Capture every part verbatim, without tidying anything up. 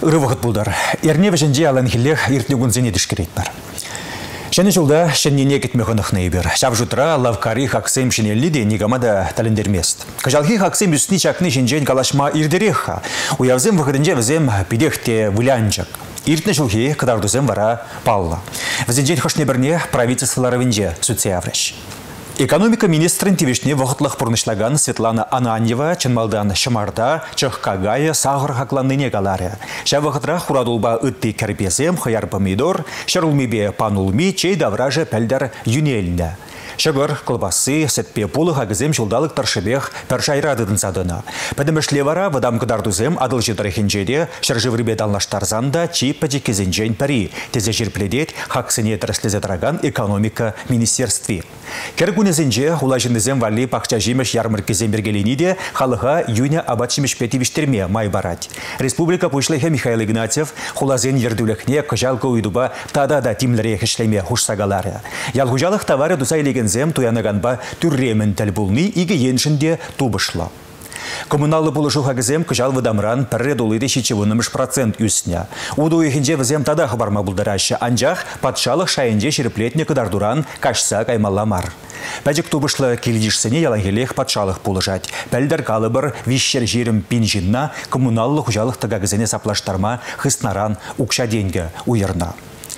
ыры вақыт бұлдар. Ерне вәжінде алан хиллех ертнегін зене дішкерет бар. Шәне жылда шәннене кетмеғын ұқны ебір. Шап жұтыра лавкари хақсем шенелі де негамада тәліндермест. Кажалхи хақсем үстіне чакны шенжен калашма ирдереха. Уявзем вғыдынже візем пидехте вылянчак. Иртне жылхи кадардузем вара палла. Візенжен хошне бірне правительстволары венже суцеавреш. Экономика министрын тивешне вақытлық пұрнышлаган Светлана Ананьева чынмалдан шымарда чыққағайы сағыр хақланныне қалары. Ша вақытра хурадулба үтті кәрпесем, хаяр помидор, шарулмебе панулми, чей давражы пәлдер юнеліне. Шагыр, колбасы, сәтпе пулы хагызем жылдалық таршыбех першайрадыдын садына. Пәдімішле вара вадам кыдардузем адыл жедрехенжеде шаржыврыбе далнаштарзанда чи пәдекезенжен пәри. Тезе жерпледет хақсыне тәріслезе тараган экономика министерстве. Кергунезенже улажынызем вали пақча жемеш ярмаркезем бергелениде халыға юня абатшимеш петивиштерме май барать. Республика пушлыхе Михаил Игнатьев хулазен ердулехне кыжалка уйдуба тада-да тимлере хешлеме хушсагалары. Ялгужалық товары дусайлеген зем туянаганба түрремен тәл булны иге еншінде тубышла. Коммуналлы булышу хагызем кыжал выдамран пәрре долыды шичевынымыш процент үсіне. Уду ехінже візем тада хабарма бұлдарашы, анжақ патшалық шайынже шеріплетне кыдардуран кашса каймаламар. Пәжік тубышлы келдішсіне ялангелех патшалық булыжать. Пәлдер калыбыр вишшер жерім пинжинна коммуналлы хужалық тагагызене саплаштарма хыснаран укша деньги уйырна.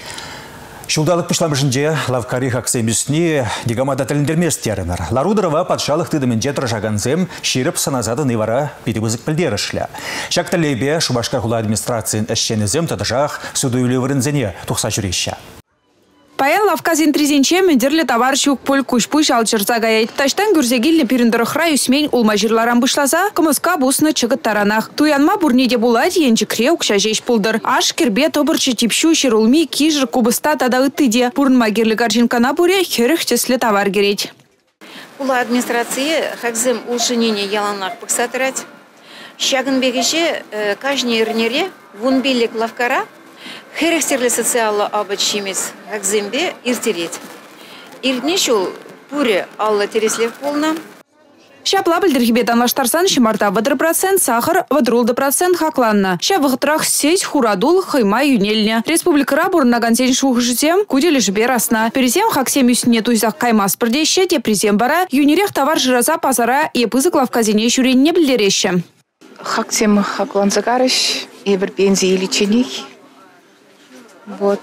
Шулдалық пышламышынже лавкари хақсем үсіне дегамада тәліндермес терімір. Ларудырова патшалық тыдымынже тұржаганзем шеріп саназады невара петебізік пілдерішлі. Шакталебе Шубашка хула администрациян әшшенізем тадыжақ суды үлевірінзене тұқса жүреща. Паян лавказин тризенче мендерлі товарщук поль кушпуш алчырца гаяйт. Таштан гүрзегілі періндіріқра үсмен улма жырларан бұшласа, кымыска бұсыны чығыт таранақ. Туянма бұрнеде бұлад енжікре ұқша жеш пұлдыр. Аш кербе тобырчы типшу шерулми кижір кубыста тада үттіде. Бұрынма герлі гаржинкана бұре херіх чеслі товар керет. Ула администрация хакзым улшынене яланлақ пықсатырать. Шагын бегеше кажне ернере вунбелек лавкара Херексерлі социалы абачимес хакзембе иртерет. Иртнешул пуре алла тереслев полна. Шапла білдіргебе данлаштарсан шымарда вадыр процент, сахар вадрулды процент хакланна. Ша вғытрах сеть хурадул хайма юнельне. Республикара бұрынаган сен шуғышызем күделі жібе расна. Перезем хаксем үсіне туйзақ каймас бірдеші, те презем бара юнерех товар жыраза пазара епызық лавказене жүреніне білдереші. Хаксем хакланзагарыш, ебір бензи иличеник. Вот.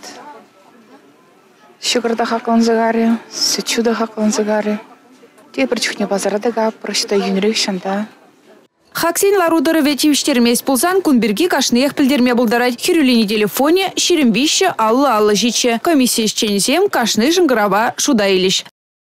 Шугарда хакланзагаре, сечуда хакланзагаре. Тепір чухне базарадага просто юнерек шанда. Хаксен ларудары ветивіштермес пулзан кунберги кашнеях пілдерме бұлдарать. Хирюлини телефоне, шерембище, аллы-аллы жиче. Комиссия шчензем кашны жыңғырава шуда илиш.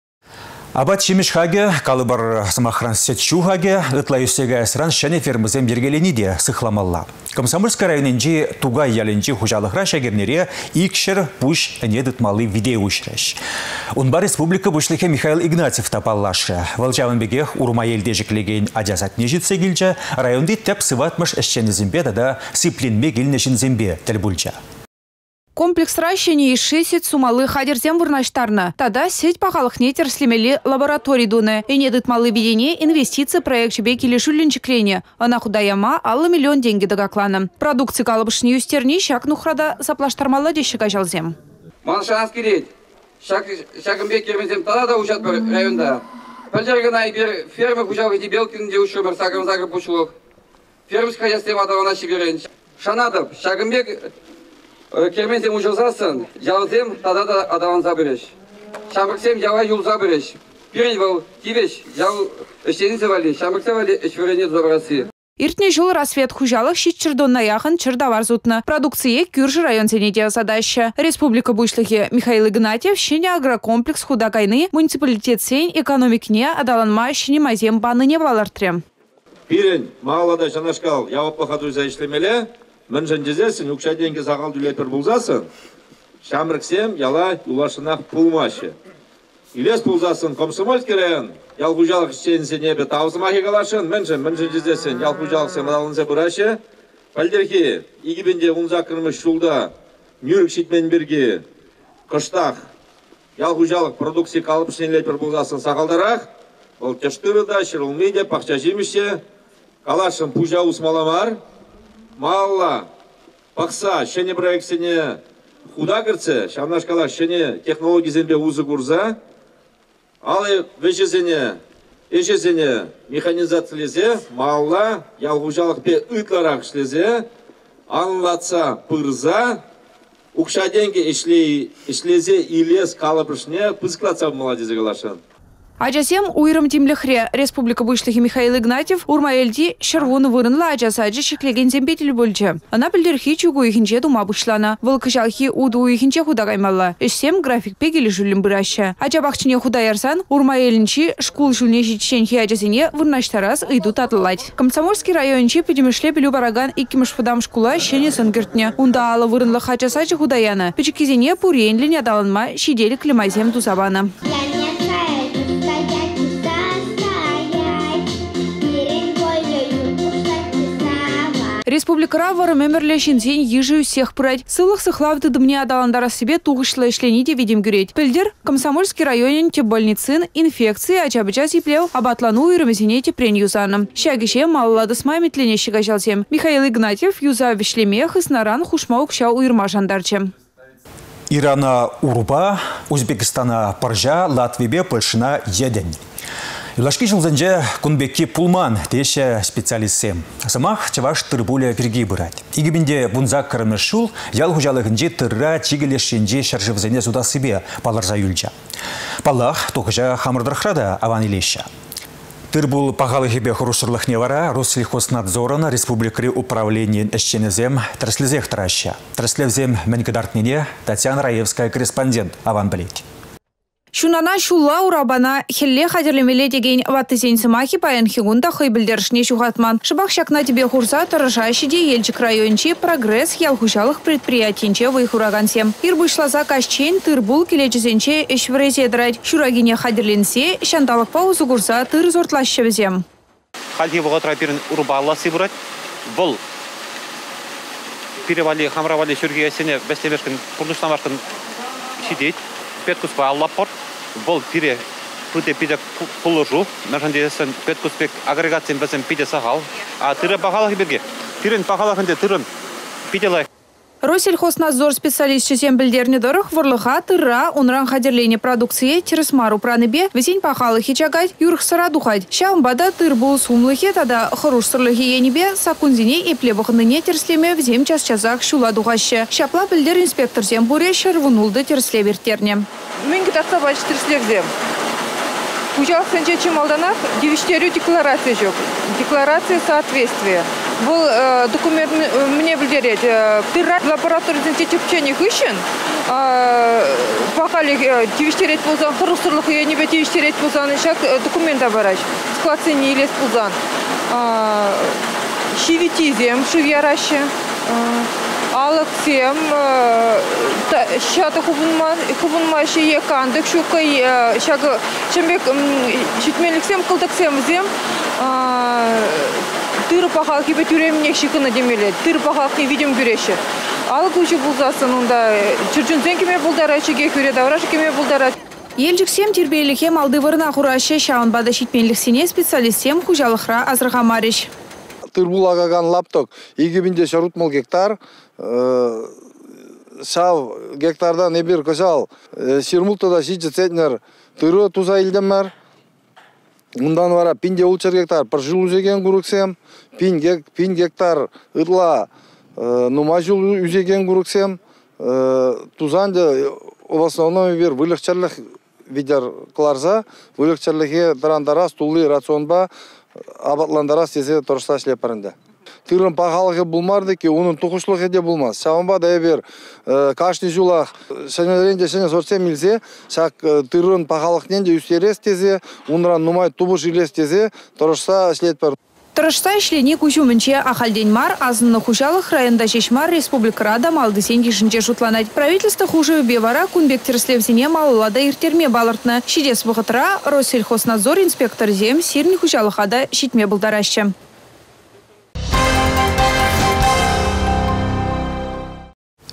Абат шемеш хаге, калыбар самахран сетчу хаге, ытла үстеге әсіран шәне фермізем бергелені де сықламалла. Комсомольск районенде тугай яленчи хужалықра шагернере икшер пуш недытмалы видео үшреш. Унба республика бұшлыхе Михаил Игнатьев тапаллашы. Валчавын бегех урма елде жеклеген адязат нежітсе келчі, районды тәп сыватмыш әшчені зімбе дада сипленме келнешін зімбе тіл бүлчі. Комплекс ращения и шесет сумалы хадерзем вырнаштарна. Тада сеть пахалых нетер слемели лабораторий дуны. И недыт малы бедене инвестиции проект чебеки лишулинчеклене. Она худаяма аллы миллион деньги догаклана. Продукции калабышни юстерни шак нухрада заплаштармала дещика жалзем. Маншанс керет. Шагымбек кермезем тада да учат бір районда. Пәлдергіна айбер фермы хужал еди белкин де ұшы бір сағым зағыр бұшылық. Фермск хозяйствем атавана шиберен. Шанадып, Шагымбек Керменсем ұжылсасын, жалызем тада да адаван забыреш. Шамбырсем жава юл забыреш. Пирень вал тивеш, жау эштенін вали, шамбырсе вали эшверене забырасы. Иртне жыл рассвет хужалық шитчердонна яхын чырдавар зутны. Продукция Кюржи район сенеде задаща. Республика Бушлыхе Михаил Игнатьев щене агрокомплекс худакайны муниципалитет сень экономикне адаланма щене мазем баны не балартрем. Пирень мағалада жанашкал явапла хадруза ишлемеле. Мен жендезесін, үкша деньги сағал дүлетір бұлзасын, шамрыксем яла улашынақ пулмашы. Илес бұлзасын, Комсомольский район, ялғужалық ішченінсе небе таусымахи қалашын, мен жендезесін, ялғужалық адалынзе бұрашы. Пәлдерхи, игібінде ұнзақырмыш шулда, нүрік шитмен бірге, қыштақ, ялғужалық продукция қалып ішнелетір бұлзасын сағалдарақ, ол кештырыда, шырылмейде, пақча жеміше, қалашын пужа усмаламар, Малла, Пақса, шене проектсене худа кірце, шамнашкала шене технология зембе узы курза, алы вешезене, ешезене механизациялезе, малла, ялғужалық пе ытларақ шлезе, анлатса пырза, укшаденге ишлезе илес калапрышне пысклатса молодезе галашан. Ажасем уйрым тимлехре Республика Бушлихи Михаил Игнатьев урмаэльди шарвуны вырынла ажасаджи шеклеген зембетель бөлчі. Ана білдерхи чугу ихинче дума бушлана. Вылкышалхи уду ихинче худагаймалла. Эшсем график пегели жүлім бұраща. Ажабақчыне худаярсан урмаэльнчи шкул жүлне житшенхи ажасене вырнаштарас ыйду татылать. Комсомольский райончи педемешле білу бараган иккимыш фудам шкула шене сынгертне. Унда алы вырынлы хачасаджи худаяна. Печекизене пурейнлен ядалынма шидели климайзем тусабана. Республика Равара мемерле шинзен ежи всех прать. Сылых сыхлавды дымне адаландара себе тугышлы эшлениде видим гюреть. Пельдер Комсомольский районен те больницын инфекции ачабыча сиплев абатлану ирмезине тепрен юзаным. Щагише маллады смайметлене щегажалсем. Михаил Игнатьев юза вишлемех и снаран хушмаук ща уйрма жандарчем. Ирана Уруба, Узбекистана Паржа, Латвибе Польшина еден. Юлашки жылзанже кунбекки пулман теше специалистсем. Самах чаваш тырбуля перги бырать. Игибинде бунзак карамешул, ял хужалыгынже тырра чигелешенже шаржывзене суда себе паларза юльча. Палах тухжа хамырдырхрада аван илеща. Тырбул пағалыхебе хұрушырлық невара Россельхознадзорына республикари управление эшченезем траслезех тараща. Траслевзем менкедартнине Татьяна Раевская, корреспондент аван білет. Шунана шулла урабана хелле хадерлемеле деген ваттызен сымахи паян хигунда хой білдершне шухатман. Шыбақ шакна тебе хурса тарашащиде елчик райончи прогресс ялхушалых предприятинче выйхурагансем. Ирбышлаза кашчен тырбул келечезенче эшврезе драть. Шурагине хадерленсе шанталык паузу курса тыр зортлащевзем. Хальхи воготра пирин урбалла сибрать. Бұл пиревали хамравали шургиясене бестемешкін пурнуштамашкын шидеть. Петкуспа аллапор, бол пире путе пиде пулужу, нашандесен петкуспек агрегациям бесен пиде сахал, а тыры пахалах берге, тырын пахалахынде тырын пиделай. Россельхознадзор специалист чесем білдерне дорых ворлыха тырра унран хадерлене продукции тересмару праныбе весень пахалыхи чагать юрх сарадухать. Шамбада тырбул сумлыхе тада хоруш сырлыхи енебе сакунзине и плебахныне терслеме в зем час часах шула духаще. Шапла білдер инспектор зем буре шарвунулды терсле вертерне. Менги такса бач терсле зем. Пужал сенче чемалданах девичтерю декларация жок. Декларация соответствия. Был э, документ мне выделять. Тырра лабораториядан течепчене хыщен. Пахали девичтерет пузан, хорустурлых я не бе девичтерет пузан. Шак документ оборач. Складци не лез пузан. Шивитизем, шивьяраще. Алексем, щата хубунмаши екандык шукай, щага чембек шитмелексем кылдыксем зем, тыры пахалки бетюремнек шикына демелет, тыры пахалки видим гюреши. Алык учи булзасын онда чурчунсен кеме булдарачы, гекюре давраши кеме булдарачы. Елжіксем тербейліхем алды вырына құрашы шауынбада шитменліксіне специалистсем хужалықра азырға мариш. Тырбулагаган лапток егибинде шарутмал гектар, шав гектардан ебір көшал, сирмултада шичі центнер тыры туза илдеммер. Мұндан вара пинде улчар гектар пыржыл үзеген күріксем, пин гектар ытла нумажыл үзеген күріксем, тузанды в основном ебір вылықчарлық видер кларза, вылықчарлығы тарандарас тулы рационба абатландарас тесе торшта шлепарында. Тырын пахалығы булмарды ки, оның тұқышлығы де булмаз. Шамба да ебір кашни жулақ шанелерінде шане сорсем илсе, шак тырын пахалықнен де үстерес тезе, онран нумай тубыш илес тезе, торшта шлетпар. Торшта ишлени кучумынче ахальдень мар, азынны хужалық районда шешмар республикарада малды сенги жынче шутланать. Правительство хуже бевара кунбек терслевзине малылада иртерме балыртны. Шидес бұғытыра Россельхознадзор инспектор зем сирни хужалықада шитме бұлдарашы.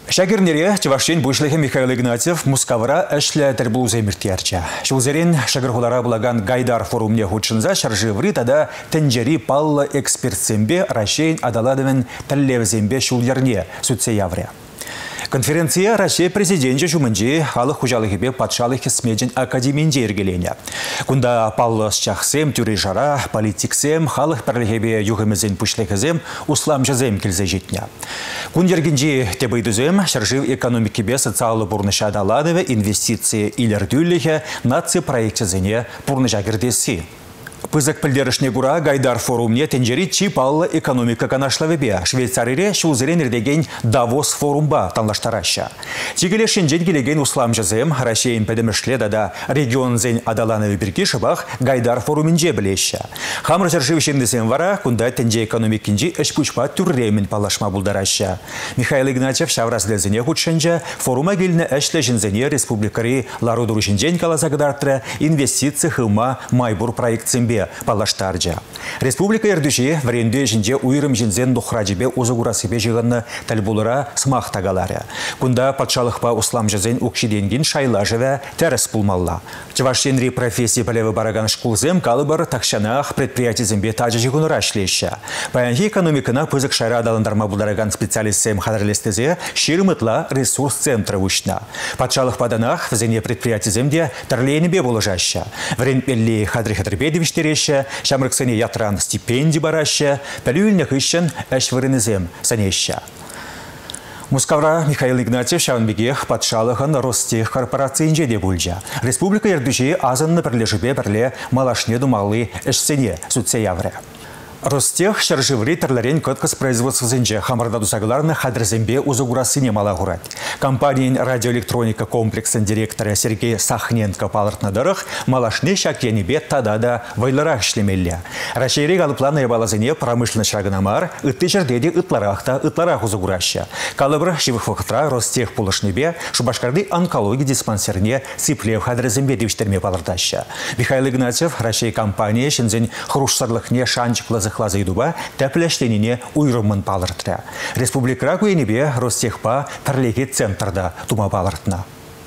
Шагирнере Чевашин Бушлехе Михаил Игнатьев Мускавра эшле тербулузе миртиярча. Шулзерин шагирхулара булаган Гайдар форумне худшинза шарживри тада тенджери палла экспертсембе Рашейн адаладовен тәллевзембе шулярне сүтсе явре. Конференция Россия президенті жүмінже халық хужалығыбе патшалық смеджін академиенде ергелене. Кунда паллас чахсем, тюрежара, политиксем, халық пірлігебе юғымызен пүшлігізем, услам жазем келзе жетіне. Кундергенже тебейдізем, шаржив экономикебе социалы бұрныша адаладыве инвестиции илердюліге нация проектізіне бұрныша кірдесі. Пызык пілдерішне күра Гайдар форумне тенджери чипаллы экономика канашлавебе. Швейцарире шулзерен ердеген Давос форумба танлаштараща. Тигеле шенжен келеген услам жазем, Рашейн пәдімішле дада регион зен адаланове бірге шыбақ Гайдар форуминже білеща. Хамыр жаршывшендесен вара, кунда тенже экономикинжи әшпүшпа түрремен палашма бұлдараща. Михаил Игнатьев шавразлезіне худшенже форума келіне әшлі жінзене республикари ларудыру жінжен калазагдартыры инвестиция хыма майбур проектсен палаштарджа. Республика ердуші вренде жінде уйрым жінзен дұхраджебе озығурасыбе жығынны тәлбулыра смақтагалары. Кунда патшалықпа услам жазен ұқшиденген шайла жыве тәріс пулмалла. Чавашенри профессия пәлеві бараган шкулзем калыбыр такшанақ предприятизембе тажы жығыныра шлеща. Паянхи экономикына пызык шайра адалындарма бұлдараган специалистсем қадарлестезе ширмытла ресурс центры ұшна. Патшалықпаданақ візене предприятиземде тәрленебе болыжаща. Вренпелли хадрихадрбедевич Тереще, шамрыксыне ятран стипендий бараще, пәлюльніх ищен әшвірінізем санеща. Мускавра Михаил Игнатьев шаунбегех патшалығын Ростех корпорациян жеде бульжа. Республика ердүші азынны бірлежібе бірле малашне думалы әшсене сүтсе явре. Ростех шарживри терлерен көткіз производствозынже хамырда дусагларны хадрзембе узугурасыне малагурат. Компаниян радиоэлектроника комплексен директоры Сергей Сахненко палыртнадырых малашне шакенебе тадада вайларах шлемелле. Рашейрек алыпланы ебалазыне промышленный шагынамар ытты жердеде ытларахта ытларах узугураща. Калыбыр шивыхвахтра Ростех пулышнебе Шубашкарды онкология диспансерне сиплев хадрзембе девштерме палыртаща. Михаил Игнатьев Рашей компания шынзен хрушсарлыхне шанчыклы хлаза идуба тәпләштеніне уйрымын палыртыра. Республика көйнебе Ростехпа пірлеге центрда тума палыртына.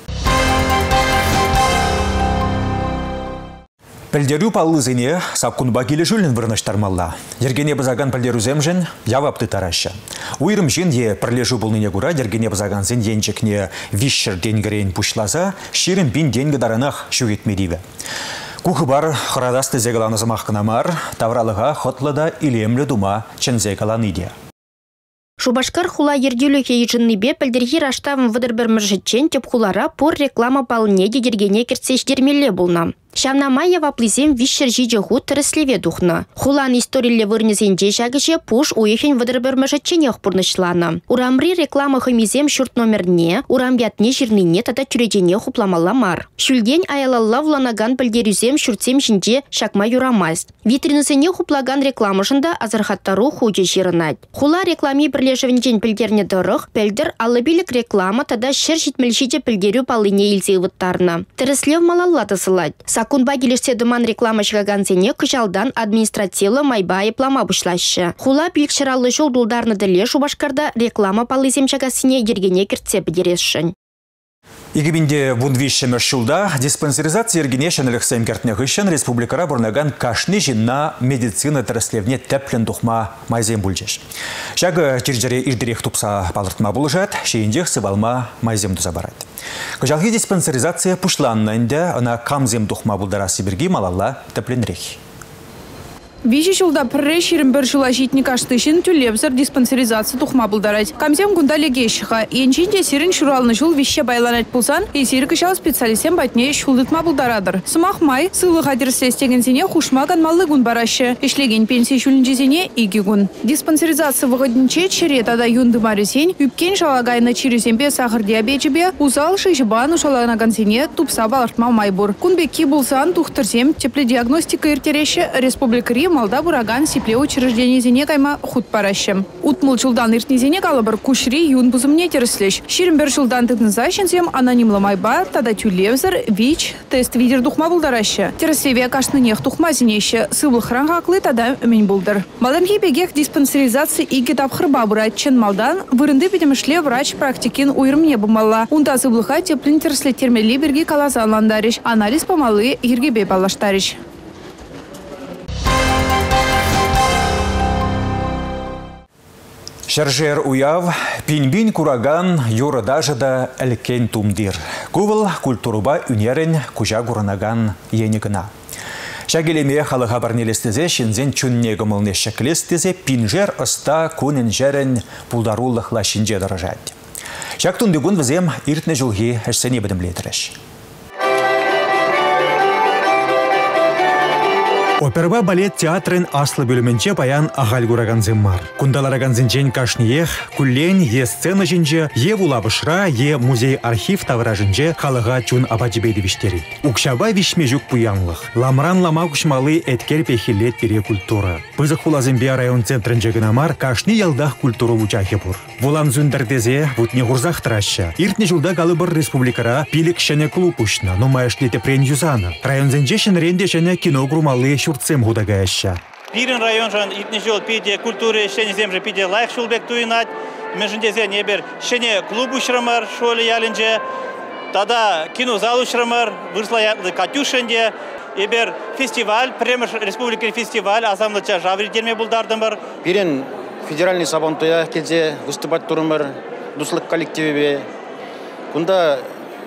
Пәлдеру паллызыне сапкунба келі жүлін вырнаштармалла. Ергене бізаган пәлдеру земжен явапты тараща. Уйрым жен е пірлежу бұлныне күра ергене бізаган зен денчекне вишшір денгерейн пұшлаза, ширым бин денгі даранақ шуетмедиві. Кухы бар хырадасты зегаланы замаққынамар, тавралыға хотлыда илемлі дума чензекаланыде. Шубашкар хула ердюліке ежіннебе пілдергі раштавын выдыр бір міржітчен теп хулара пор реклама палынеде дергене керцеш дермелі болна. Шамнамая ваплызем вишшер жиджиху тіріслеве духна. Хулан историлі вырнезенде жагыше пуш уехен выдыр бір міржітченех пұрнышлана. Урамри реклама хымизем шурт номерне, урамбятне жирныне тада тюредене хупламалла мар. Шүлден аялалла вланаган пілдерюзем шуртсем жинде шакма юрамайст. Витринысене хуплаган рекламышында азархаттару худжи жирынать. Хула реклами бірлежевінден пілдерне дырық, пілдер алыбилік реклама тада шер житмелшиде пілдерю палыне илзейвыттарна. Тіріслев малалла тасылать. Сакунба келешсе думан реклама шығаганзене күжалдан административлы майбайы плама бұшлашы. Хула білікшіралы жол дулдарны діле Шубашкарда реклама палызем шагасыне ергене кіртсе бідерешшін. Игибинде вундвишшемер шулда диспансеризация ергене шенеліксем кертнех ишен республикара бұрнаган кашны жинна медицина тәріслевне тәплен дұхма майзем бүлжеш. Шағы тиржере ирдерек тупса палыртма бұлжат, шейіндех сыбалма майзем дұза барад. Күжалғы диспансеризация пұшланнайында ана камзем дұхма бұлдарасы бірге малалла тәпленрек. Вижи шулда пірре шерім бір жыла житні каштышын түлепзір диспансеризация тухма бұлдарайд. Камзем күнда легешіға. Енчінде серін шуралны жыл вище байланайд пулсан, есері кышал специалистен бәтне шулдытма бұлдарадыр. Сымақ май, сылы қадірслестегенсене хушмаган малы күн барашы. Ішлеген пенсия шүлінжезене игі күн. Диспансеризация вғыдынче чире тада юнды маресен, үпкен шалагайны чиресенбе сахар диабетебе, узал шишбан ушалагансене тупса балартма майбур. Күнбекки бұлсан тухтырсем тепле диагностика ертереші республикари малда бураган сипле учреждение зене кайма худ паращем. Утмул чулдан иртни зене калабар кушри юн бузумне тереслеш. Ширмбер чулдан тыгныза щензем анонимла майба тада тюлевзер вич тест видер духма булдараща. Тереслеве кашнынех тухма зенеще сывл хрангаклы тада мен булдар. Малданхи бегех диспансеризации и гетап хрба бурачен малдан вырынды педемешле врач практикин уйрмне бумалла. Унда сывлыха теплин тересле термели берги калазанландариш. Анализ помалы ергебе балаштариш. Шаржер уяв, пинбин кураган юры даже да әлкен тумдир. Кувыл культуруба үнерен кужа гуранаган енігіна. Шагелеме халыға барнелестезе шензен чүнне гымылне шеклестезе пинжер ыста кунен жерен пулдаруллықла шинже дырыжад. Шактун дүгін візем иртне жылғы әшсене бідімлетіріш. Оперба балет театрын аслы бөліменче баян ағал гураганзен мар. Кундалараганзенчен кашниех, күллен е сцена жинже, е вулабышра, е музей архив тавра жинже халыға чун абаджибейді виштері. Укшаба вишме жүк пуянлық. Ламран лама кушмалы эткер пехилет пере культура. Пызық хулазымбе район центрын жегінамар кашни ялдах культуру лучахе бур. Вулан зүндірдезе вутне ғурзақ траща. Иртне жылда галыбыр республикара пилік шәне клуб ұшна, но майышлете прен юзана. Район зенчешін ренде шәне кино грумалы Шурцем худагаяща. Пирен район жан итне жол пиде культуры шене земже пиде лайх шулбек туинат. Межіндезе небер шене клуб ушрамар шоле ялинже. Тада кинозал ушрамар вырсла ятлы Катюшенде. Эбер фестиваль, премьер республика фестиваль азамлыча жаври дерме булдардымыр. Пирен федеральный сабантуя келзе выступать турымыр дуслык коллективе. Кунда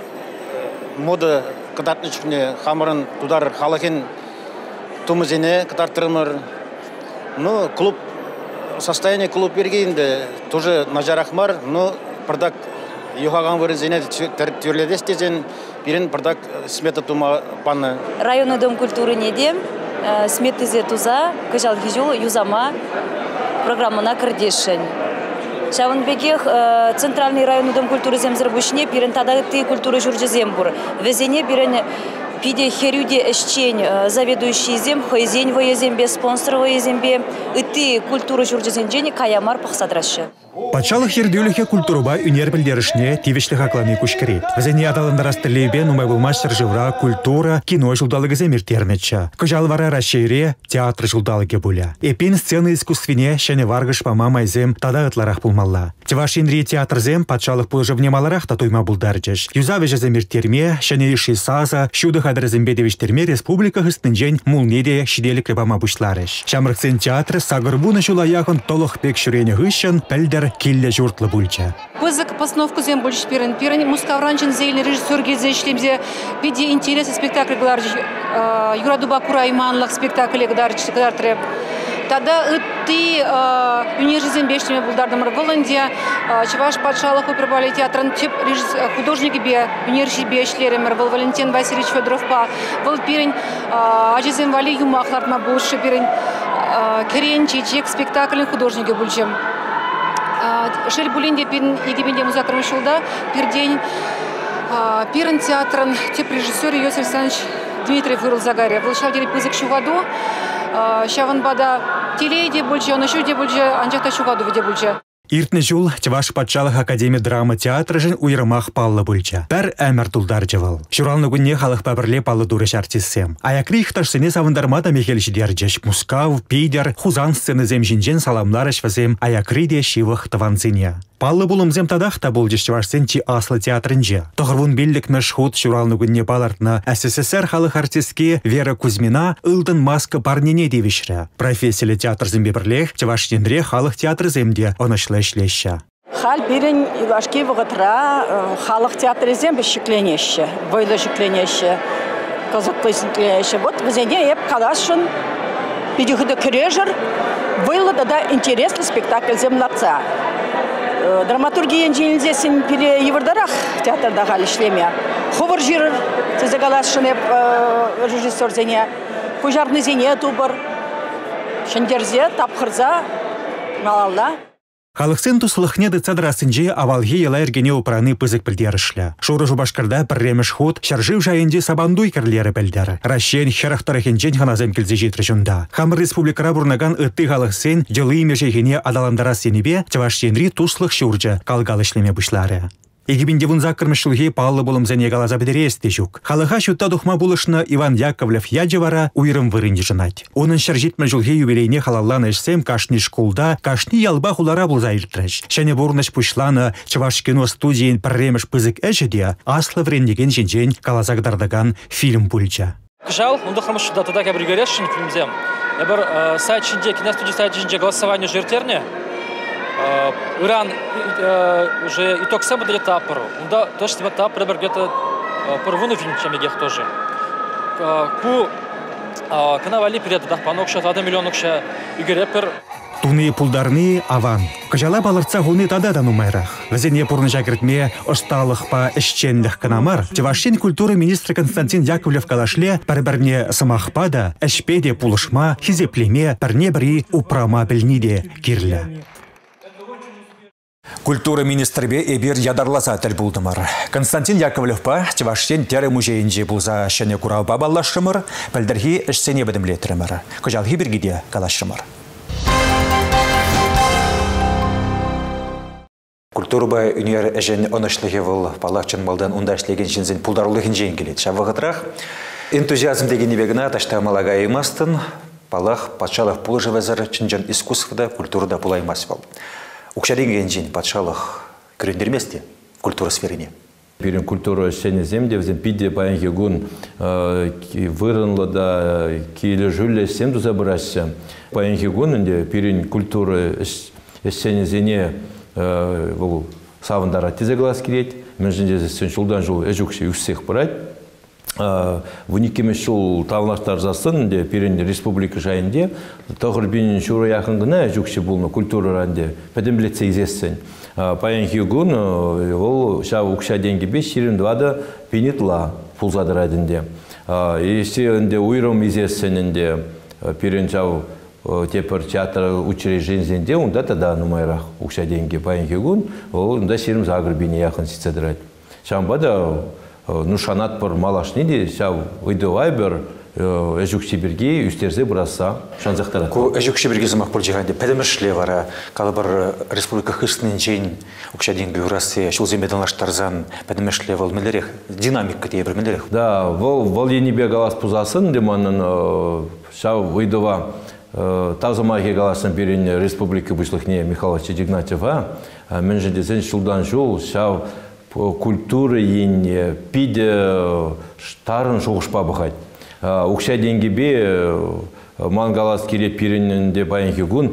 мода кадатнычне хамырын тудар халахин Тумызене катартырмыр. Ну, клуб, состояние клуб бергейінде тоже нажарахмар, но пардак юхаган вырынзене тюрледестезен бирен пардак смета тума паны. Районный дом культуры недем, сметезе туза, кажал гижул, юзама, программана кардешень. Шаванбегех центральный районный дом культуры земзербушне, бирен тада ты культуры журджезембур. Везене бирен Пиде херюде эшчень заведующий зем, хойзень воезембе, спонсор воезембе, и ты культуру журджезенджени каямар пахсадраща. Пачалық ердеуліхе культуруба үнер білдерішне тивешлі хақланы күшкерет. Візіне аталындар астырлейбе нумай булмаш жывра, культура, кино жылдалығы земіртернетча. Кыжалвара рашейре театр жылдалығы буля. Эпин сцены искусствине шәне варгыш пама майзем тада ытларах булмалла. Тивашинри театр зем пачалық пылжывне маларах татуйма булдарджеш. Юзавежа земіртерме, шәне иши саза, шуды хадыр зембедевиштерме республика хыстынжен мулнеде шиделік рыбама бушларыш. Шамрықсен театр сагырбуны жулаяғын толық пек шүрені ғышын пәлдер килле журтлы бульча. Пызык постановку зем больше пирен. Пирен мускавранчен зейлен режиссер гезе ишлемзе виде интересы спектакль глар Юраду Бакура иманлық спектакль гдар чтыкдар. Тогда ты университет бешнеме булдардымыр Голландия, Чуваш патшалық опербалет театрын тип художники бе университет бешлеремер был Валентин Васильевич Федоров па был пирен ажизем вали юмахлартма больше пирен керенчи чек спектакль художники бульчем. Шель Булинде пирен егибенде музакрым шулда пирдень пирен театрын тип режиссер Иосиф Александрович Дмитриев вырыл загаре. Был шалдери пызык шугаду. Шаванбада телейде больше, он еще де больше, анжакта шугаду виде больше. Иртне жул Чуваш патшалық академия драма театры жын уйрымақ паллы бульча. Пәр әмір тұлдар жывыл. Шуралны күнне халық пәбірле паллы дұрыш артистсем. Аякри ихташсыне савындармада мекелшідер жеш Мускав, Пейдер, Хузан сцены земжинжен саламларыш вазем Аякри де шивых таванцыне. Паллы булым зем тадах та бұл жештевашсен чи аслы театрынже. Тоғырвун беллік мәшхуд шуралны күнне палартна СССР халық артистке Вера Кузьмина ылдын маска парнене девишрі. Профессиялы театр зембебірлех Чувашненре халық театры земде онышлы ишлеща. Хал бирен Ивашки вғытра халық театры зембе шекленеще, бойлы шекленеще, казаклы шекленеще. Вот везене еп калашын, педихыды крежер, бойлы да интересный спектакль землаца. Драматургия инженерзесін пере евардарах театрда хал ишлеме. Ховар жирыр, тезе калашын еп режиссер зене, пожарный зене тубыр, шендерзе, тапхырза, малалла. Халықсын туслықне дыцадрасынже авалге ела ергене упраны пызык білдерішлі. Шуры жубашкарда пірреміш худ, шаржив жайынде сабанду икерлері білдері. Рашен херақтарахенчен ханазем келзе жетрі жында. Хамыр республикара бұрнаган үтті халықсын жылы имежегене адаландара сенебе, чавашенри туслық шуржы калгалышлеме бұшлары. Егибінде бұн закырмышылге палы болым зәне галаза бедересте жүк. Халыға шутта дұхма бұлышны Иван Яковлев яджевара уйрым вырынды жынать. Оның шаржитмі жылге юбилейне халалланы ішсем кашни шкулда, кашни ялба хулара бұлза иртреш. Шәне бұрныш пұшланы Чаваш кино студиен пірреміш пызык әжеде аслы врендеген жинжен калазагдардаган фильм бұлча. Кжал, он дохамыш да тогда как бригорешин фильмзем. Я бар сайт шинже, киностудия сайт шинже голосование жертерне. Иран уже итог себе дает тапору. Да, тоже себе тапор, где-то порвуну фильм, чем я тоже. Ку канавали перед да панокша, тада миллионокша игрепер. Туны пулдарны аван. Кажала балырца гуны тада да нумайрах. Везене пурны жагртме осталых по эшченлих канамар. Чавашин культуры министр Константин Яковлев калашле парбарне самахпада, эшпеде пулышма, хизеплеме, парнебри упрама бельниде кирля. Культура министрбе эбир ядарласа тел булдымар. Константин Яковлев па Чавашен тере музейинже булза шене курау бабаллашымыр, пәлдерхи эшсене бедімлетірімір. Кожалхи биргиде калашымыр. Культура бай үнер әжен онышлығы выл палақчын малдан унда эшлеген жинзен пулдарлығын жейін келет. Шавығытрақ энтузиазм деген небегіна ташта малага емастын, палақ патшалық пулы жывазар чынжан искусствода культурада пулаймас бол. Укшаринген жин патшалық күрендерместе культура сферине. Перен культура шене земде, взем пиде паянги гун вырынлы да киелі жүлі сем туза бұрассы. Паянги гунынде перен культура шене зене савындара тезе глаз керет. Мен жінде зесен жылдан жыл әжукше үссех бұрайд. Вуникеме шул тавлаштар засын, перен республика жайынде, тоғыр бенен шура яқыңғына әжукше болны культура ранде, пәдім білетсе изессен. Паян хигун, ол шау ұқша денге бес шерін дуада пенетла пулзадыр әдінде. Есе өнде уйрым изессенінде, перен шау тепір театр учреждензенде, онда тада нумайрақ ұқша денге паян хигун, ол онда шерім загыр бене яқын сетседірайд. Шамбада нушанат пор малашны де, шау ойдывай бір әжук шеберге үстерзе бұраса шанзақтарады. Ку әжук шеберге зымақ бұл жиғанде пәдімішле вара, калы бір республика хыстының жейін ұқша денгі үрасы шул земеден лаштарзан пәдімішле вол мелерек, динамик кітей бір мелерек. Да, вол енебе галас пузасын, деманын шау ойдыва тазымаге галасын берін республика бұшлықне Михайловича Дигнатьева, мен жедесен шулдан жол шау культуры ене пиде штарын жоғышпа бұқайд. Ұқша денгебе мангалас керет перенінде байынғы күн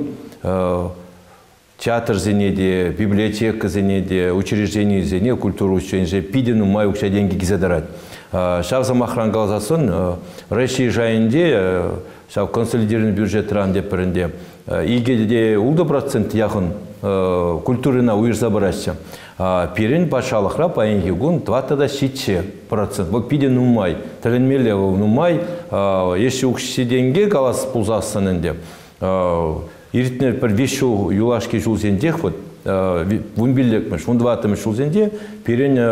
театр зенеде, библиотека зенеде, учреждение зене, культуру учреждение пиден умай ұқша денге гизадарад. Шавза махран галазасын Россия жайынде шав консолидированный бюджет ранде пірінде. Игеде улды процент яқын культурына уйырса барассы. Перен башалықра паенге гун дватада шитче процент. Бұл пиден умай, тәленмелі умай, еші ұқши денге қалас пулзасынынде. Иртінер бір вешу юлашки жулзендех, вунбиллекміш, вундватымыш жулзенде, перен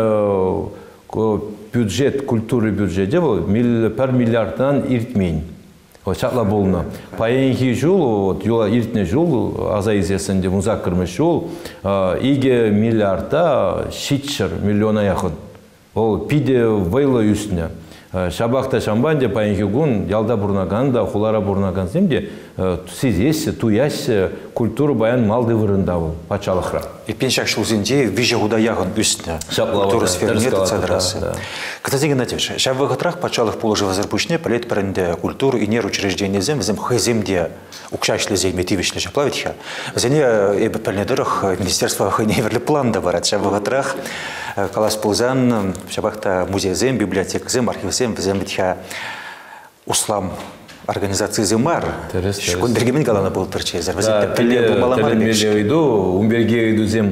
бюджет, культуры бюджете пар миллиардтан иртмейн. Чатла болна. Паенхи жол, юла иртне жол, аза изесінде музакырмыш жол, иге миллиарда шитшер миллиона яқын. Ол пиде вайлы үстіне. Шабақта шамбанде паенхи гун, ялда бұрнаганда, хулара бұрнаган земде, сізесі, туясы, культуру баян малды вырындавыл, пачалықра. Епен шақ шулзенде вижа худа яғын үстіне. Культура сферіне тацадрасы. Катазеген натеш, шабы ғытрақ пачалық полыжы вазырпушне, палет паренде культуру и нер учреждение зем, взем хэземде укшашлы зейметивишлі шаплавитха. Взене ебі пәлнедырых министерство хэневерлі планда барат. Шабы ғытрақ калас пулзан, шабақта музей зем, библиотека зем, архив зем, взем бітха услам организации зимар. Шкондергемен галана был торчезер. Тәлемелі үйду, умберге үйду зем,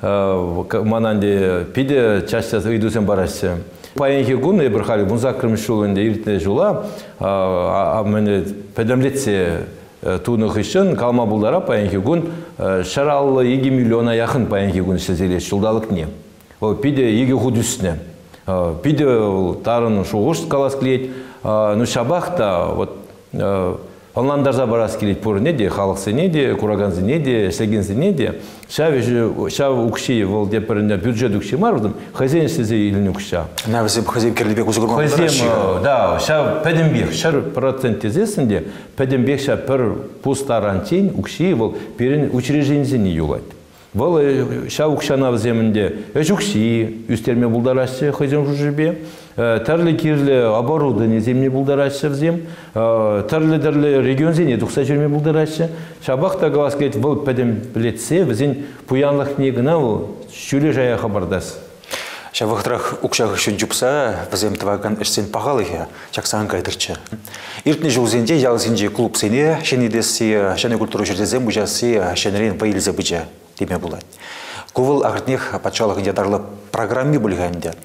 мананде пиде часть үйду зем барасы. Паенхи гуны бір халі мұнзақ кірміш жолында иртіне жола, пәдемлетсе тунық үшін қалма бұлдара паянхи күн шаралы екі миллиона яқын паянхи күн сізелес жылдалық не. Ол пиде екі құд үстіне. Пиде тарын шуғыш қалас клейт. Ну шабақта вот Онландарза барас келет пор неде, халықсы неде, кураганзы неде, сегензы неде. Шав укши, вол депірінде бюджет укши марудым, хазен сізе илін укша. Навізім хазен керлібек ұзы құрман Хазем, да, шав пәдімбек, шар процент тезесінде, пәдімбек ша пір пустарантин укши, вол перін учреждензіне юлайды. Вол шав укшана вземінде, өш укши, үстерме бұлдарашы хазен жужыбе, тәрлі керлі оборудование земне бұлдарашы взем, тәрлі-дәрлі регион зене тұқса жүрме бұлдарашы. Шабақта қалас келет, бұл пәдім білетсе, взен пуянлық негіна шүлі жая қабардас. Шабақтырақ ұқшағы үшін жүпса, взем тываган ішсен пағалығы, чақсаған қайдырчы. Иртні жыл зенде, ял зенде клуб сене, шенедесі, шәне культуру жүрдезем, бұжасы, шәнерен вайлза бұжа деме болады. Кувыл ағыртнех патшалығы дядарлы программе бұлғанды.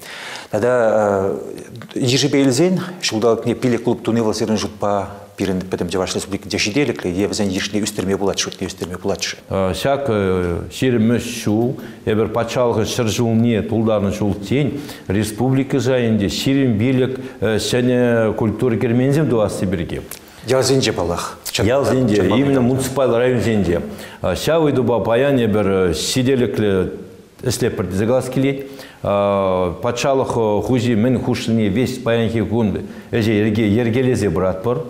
Тада ежебейлзен, шылдалық не пиле клуб туневал серін жұтпа пирен пәтім Деваш Республика дешеделік, евзен ешіне үстерме болады, шутке үстерме болады. Шак шерімі шу, ебір патшалығы шыр жыл не тұлдарын жыл тен, республика жайынде шерім билік шәне культуры кермензем дуасы бірге. Ялзенде балақ. Ялзенде, именно муниципал район зенде. Шавы дуба паян ебір сиделіклі істепірді заглас келет. Патшалық хужи мен хушыне весь паянхи күнді әже ергелезе брат бар.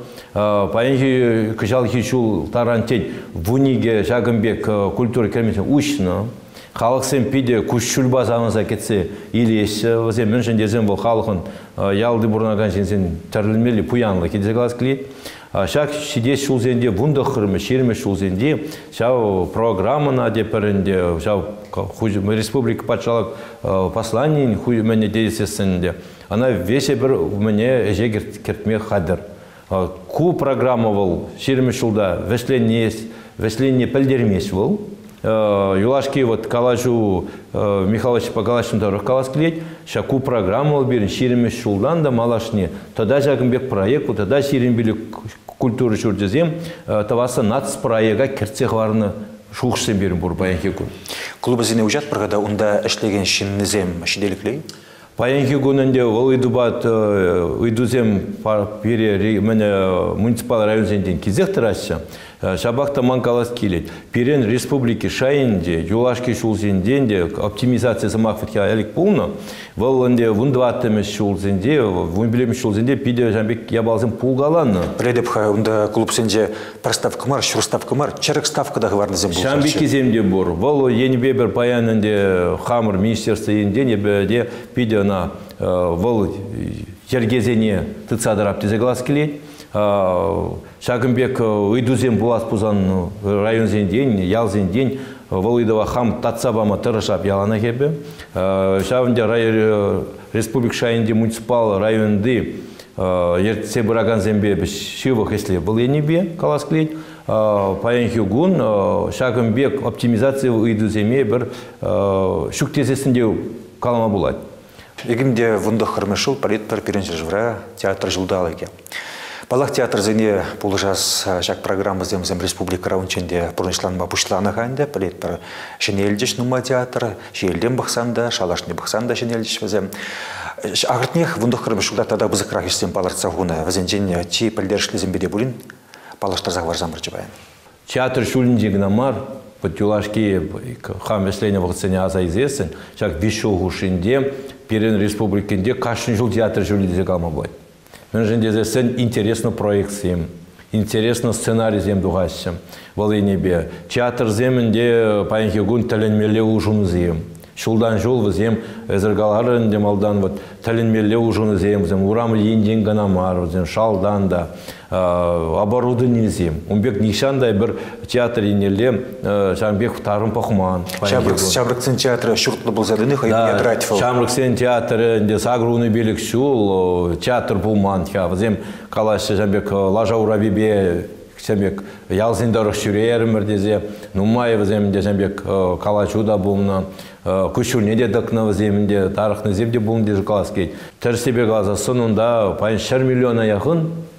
Паянхи күжалхи шул тарантен вуниге жағымбек культуры кермесен ұшыны. Халықсен пиде күш шүлба замыза кетсе илесі. Мен жендезен бұл халықын ялды бұрнаған женсен тәрілмелі пуянлы кеде заглас келет. Шак шидес шулзенде, вунда хырмы, шерме шулзенде, шау программана депірінде, шау республика патшалық посланин мене дейсесінде. Она весе бір мене әже кертме қадыр. Ку программа бол, шерме шулда, весленне пәлдермес бол. Юлашки вот калажу Михайлович по калашым дорог калас клеть, шаку программу берін шерме шулдан да малашне. Тогда жагымбек проект, тогда шерем били культуры жүрдезем, тавасы нац проекта керцех варны шуқшын берін бұр баянхи күн. Клубы зене ұжат бірғада онда ішлеген шиннізем шиделіклей? Баянхи күнінде ол үйдубат үйдузем муниципал район зенден кезек тұрасы. Шабақта манкалас келет. Перен республики шайынде, юлашки шулзенденде, оптимизация замақфетке әлік пулны. Валынде вундваттымыз шулзенде, вунбілеміз шулзенде пиде жамбек ябалзым пулгаланы. Предепха, онда клуб сенде проставка мар, шурставка мар, чарық ставкадағы варны зем бұл. Жамбеки земде бұр. Валы енбе бір паянынде хамыр министерство енден, ебеде пиде на валы ергезене тыцадырап тезеглас келет. Шагымбек үйдузем булас пузан район зенден, ял зенден, Волыдова хам татсабама тырышап ялана кебе. Шавынде республик шайынде муниципал районды ертсе бұраган зембе шивых, если был енебе калас клейт. Паянхи гун Шагымбек оптимизация үйдуземе бір шуктезесінде калама болады. Егімде вұнды қырмышыл полеттар перенші жывра театр жылдалы ке. Балақ театр зене бұл жас жак программы земзем республика раунченде бұрнышланма бұшланы ғанды, полеттар шенелдеш нұма театр, шелден бұқсанда, шалашны бұқсанда шенелдеш візем. Ағыртнех вұнды қырмышылда тада бұзықрақ ешсен баларца ғуна, візенжен чи пәлдершілі зембеде бұлін балаштар зағварзам бірчібайын. Театр шуліндегі намар, Юлашки хам весление вакцине аза известен, чак вишел гушинде, перен республикинде кашин жил театр жюлиде калмабой. Мен жендезесен интересно проекциям, интересно сценарий зем дугасем, волынебе. Театр земенде паянхи гун таленмеле ужун зем. Шулдан жол візем, әзіргаларын демалдан вот тәлінмелі ұжыны зем, урам енден ғанамар, шалдан да, оборудование зем. Умбек нишандай бір театр енелем, Шамбек тарын пахман. Шамрыксен театры шұртлы бұл задыны қойып ядратифал. Шамрыксен театры, сагруны белік шул, театр бұлман. Візем қалашы Шамбек лажа урабибе, Шамбек ялзиндарық шүрерімір дезе, нумай віземінде Шамбек калачуда бұлман. Күшіліне де дықны земінде, тарықны земде бұлын де жықалас кейт. Тәрсебе қаласа сынында пайын шыр миллиона яқын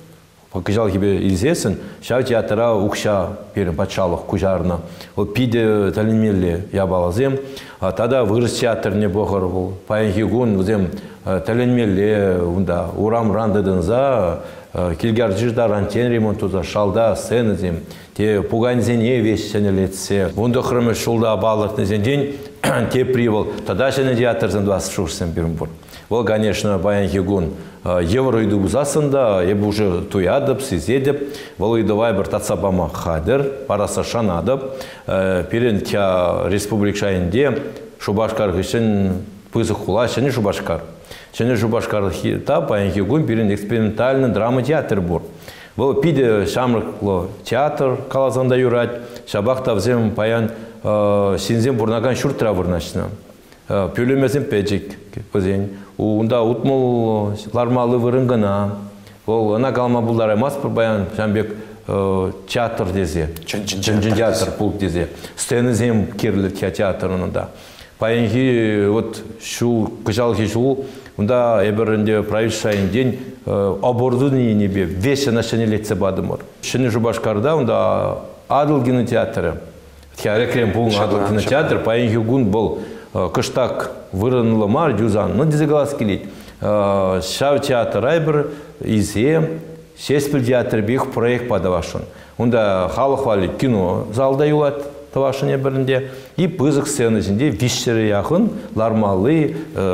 Покажал тебе известен, шау театра укша перен патшалық кужарна. Ол пиде талинмелле я балазем, а тогда вырос театр не бохор был. Паянхи гун взем талинмелле, унда урам рандыдын за, килгарджижда рантен ремонту за шалда сцены зем. Те пуганзене весь сенелетсе. Унда храме шулда балартны зен день, те привел. Тогда сене театр зен двадцать шушсем Петербург. Ол, конечно, Паянхи гун евро иду засында, еб уже туядып, сизедіп, ол идывай бір татсабама хадыр, параса шанадып, перен тя республик шайынде Шубашкар үшін пызық хула, шыны Шубашкар. Шыны Шубашкар та Паянхи гун перен экспериментальный драма театр бұр. Ол пиде шамрықлы театр қалазанда юрать, шабақта взем Паян синзем бұрнаган шуртра бұрнашына. Пөлемезен пәжік көзен. Онда ұтмыл лармалы вырыңғына. Ол ана қалма бұлдараймас бір Баян Жанбек театр дезе. Чын театр пулк дезе. Сценізем керлі театрында. Паянхи вот шу кыжалхи шу, онда әбірінде правительшайын ден абордың небе весе нашенелетсе бадымыр. Шыны Жубашкарда онда Адылгины театры. Рекрем пулын Адылгины театр. Паянхи гун бұл кыштак вырынлы мар дюзан, но дизегалас келет. Шау театр айбір изе, шеспіл театр бейх проект падавашын. Онда халық вали кино залда юлат тавашын ебірінде, и пызық сценасінде вишшері яқын, лармалы,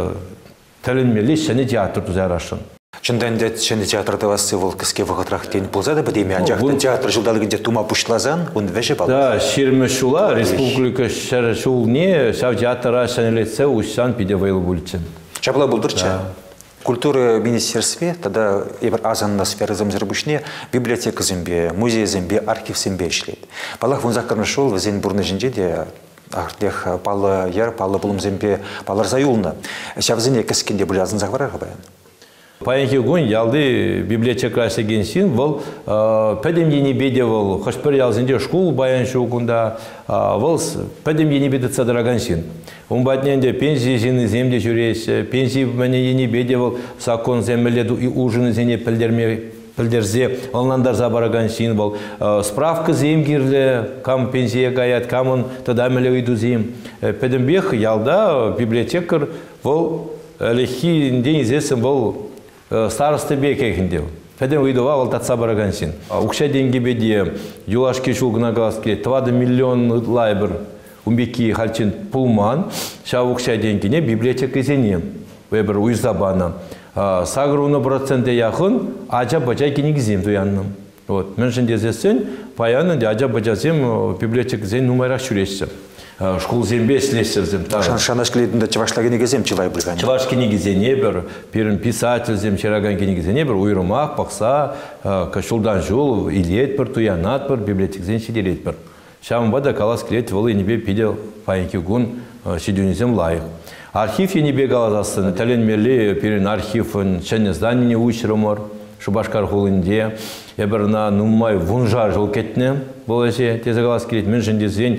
тәлінмелі шәне театр тұзарашын. Чындан дед шәне театрда васы ол кіске вғытрақ тен пулзады бәдеме анжақты театр жылдалығында тума пұштлазан, он вәжі балы. Да, шермі шула, республика шәрі шул не, шау театра шәнелетсе ұшсан пиде вайлы бұлчын. Чабла бұлдырча? Культура министерстве, тогда ебір азанна сфера замзырбышне, библиотека зімбе, музей зімбе, архив зімбе ішлет. Балақ вұнзақ қырны шол, візен бұрны жінде де артех палы ер, палы бұлым зімбе, палар заюлны. Шавзіне кәскенде бұл азын зағварарға баян. Паянхи гун ялды библиотека сегенсин, вол пәдем ені беде вол, хашпыр ялзінде школ баян шуғында, вол пәдем ені беде цадырагансин. Он батненде пенсии зины земде жүресі, пенсии мәне ені беде вол, сакон земеледу и ужины зене пілдерме пілдерзе, онландар забарагансин вол. Справка зем кирлі, кам пенсия гаят, кам он тада мәлі үйду зем. Пәдем бех ялда библиотекар вол әліхи ден изесім вол старосты бекегінде. Пәдем үйдіва ол татса барагансин. Укша денге беде, юлашки шулгына галаске, твады миллион лайбір умбеки халчин пулман, ша укша денгене библиотека зене, вебір уйзабана. Сагыруны проценте яқын, ажа-бача кенегізем дуянным. Мен жінде зесен, паянынде ажа-бача зем библиотека зен нумайрақ шүрешсі. Школ зембе слесерзем. Шанаш клейтінде чывашлагы негізем чывай білгені? Чывашки негізене бір, перін писатель зем, чыраган негізене бір, уйрымақ, пақса, кашулдан жол, илет бір, туянат бір, библиотек зен шеделет бір. Шамын бада калас клейт, вылы енебе пидел паянки гун шедюнезем лайық. Архив енебе галазасын, тәленмелі перін архивын, шәне зданіне ұшырымыр, Шубашкар хулынде, ебірна нумай вунжар жол кетіне, бұл әже тезе қалас келет, мен жындезен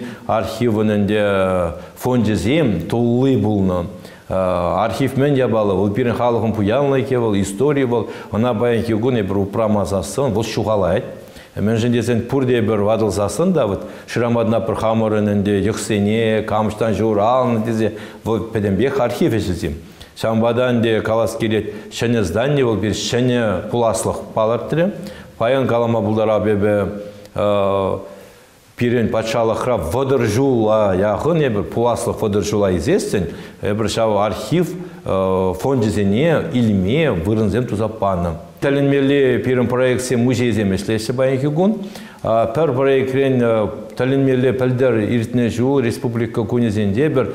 архивынынде фондезем толлы бұлны. Архив мен ябалы, бұл перін халықын пуянлы ке бұл, история бұл, она баян кегін ебір ұпрамазасын, бұл шуғалайд. Мен жындезен пұрде бір вадылзасын да, шырамадына бір хамырынынде, юқсене, камыштан жуыр алыны дезе, бұл пәдембек архив ешізем. Шамбадан де калас келет шәне здание бол бір шәне пуласлық палыртыры. Паян калама бұлдара бебе пирен патшалықра водыржула яғын, ебір пуласлық водыржула известен, ебір шау архив фондезене илме вырынзем тузаппаны. Тәлінмелі пирен проекция музейзем ешлесі баян кегін. Пәр проектрен тәлінмелі пәлдер иртіне жуыл республика күнезенде бір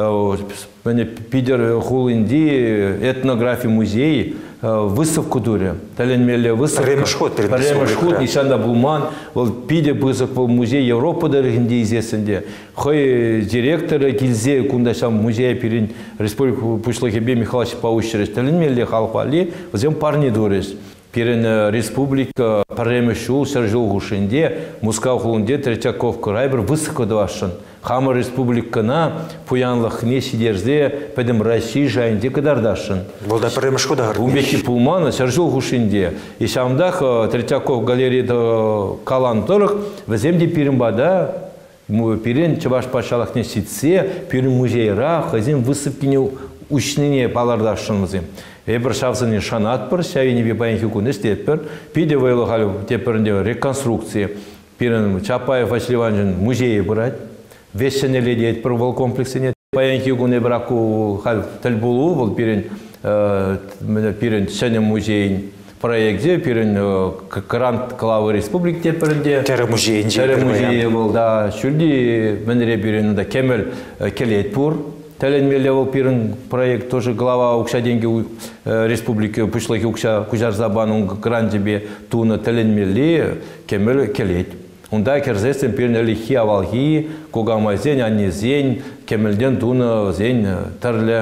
пидер хулынди этнография музеи выставку дуре. Тәлінмелі выставка. Премешход перед Премешход, нишанда булман. Пиде пызық бұл музей Европа дәрігінде изесінде. Хой директоры келзе күндашам музей перен республика Пушлахебе Михайлович Паущерес. Тәлінмелі халқали, өзем парни дурес. Пирен республика паремешу сержул гушенде, Мускау хулунде Третьяков крайбер высокодвашын. Хамы республикана пуянлық не сидерзе, пәдім Россия жайынде кадардашын. Болда паремешу да гард. Умбеки пулмана сержул гушенде. И самдах Третьяков галерея калан торық, віземде пиренбада, пирен чабаш пашалақ не ситсе, пирен музейра, хазим высыпкене учнение палардашын візем. Эбір шавзыны шанат бір, сәйіне бе байынхи күн істет бір, пиде вайлы қалу тепірінде реконструкция, пирен Чапаев Василий Иванович музейі бұрад, весь сенелі дейт бір бұл комплексіне. Байынхи күн эбір ақу қал тіл болу, бұл пирен, пирен сәне музейін проекте, пирен Грант Клавы Республик тепірінде. Тәрі музейін. Тәрі музейі бұл, да, шүлді мініре пирен кемел келет бұр. Тәлінмелі ол пирін проект тоже глава ұқша денге республики пүшлігі ұқша күжар забаның грандебе туны тәлінмелі кемел келет. Онда керзесін пирін әліхи авалхи, кугамайзен, аннезен, кемелден туны зен тәрлі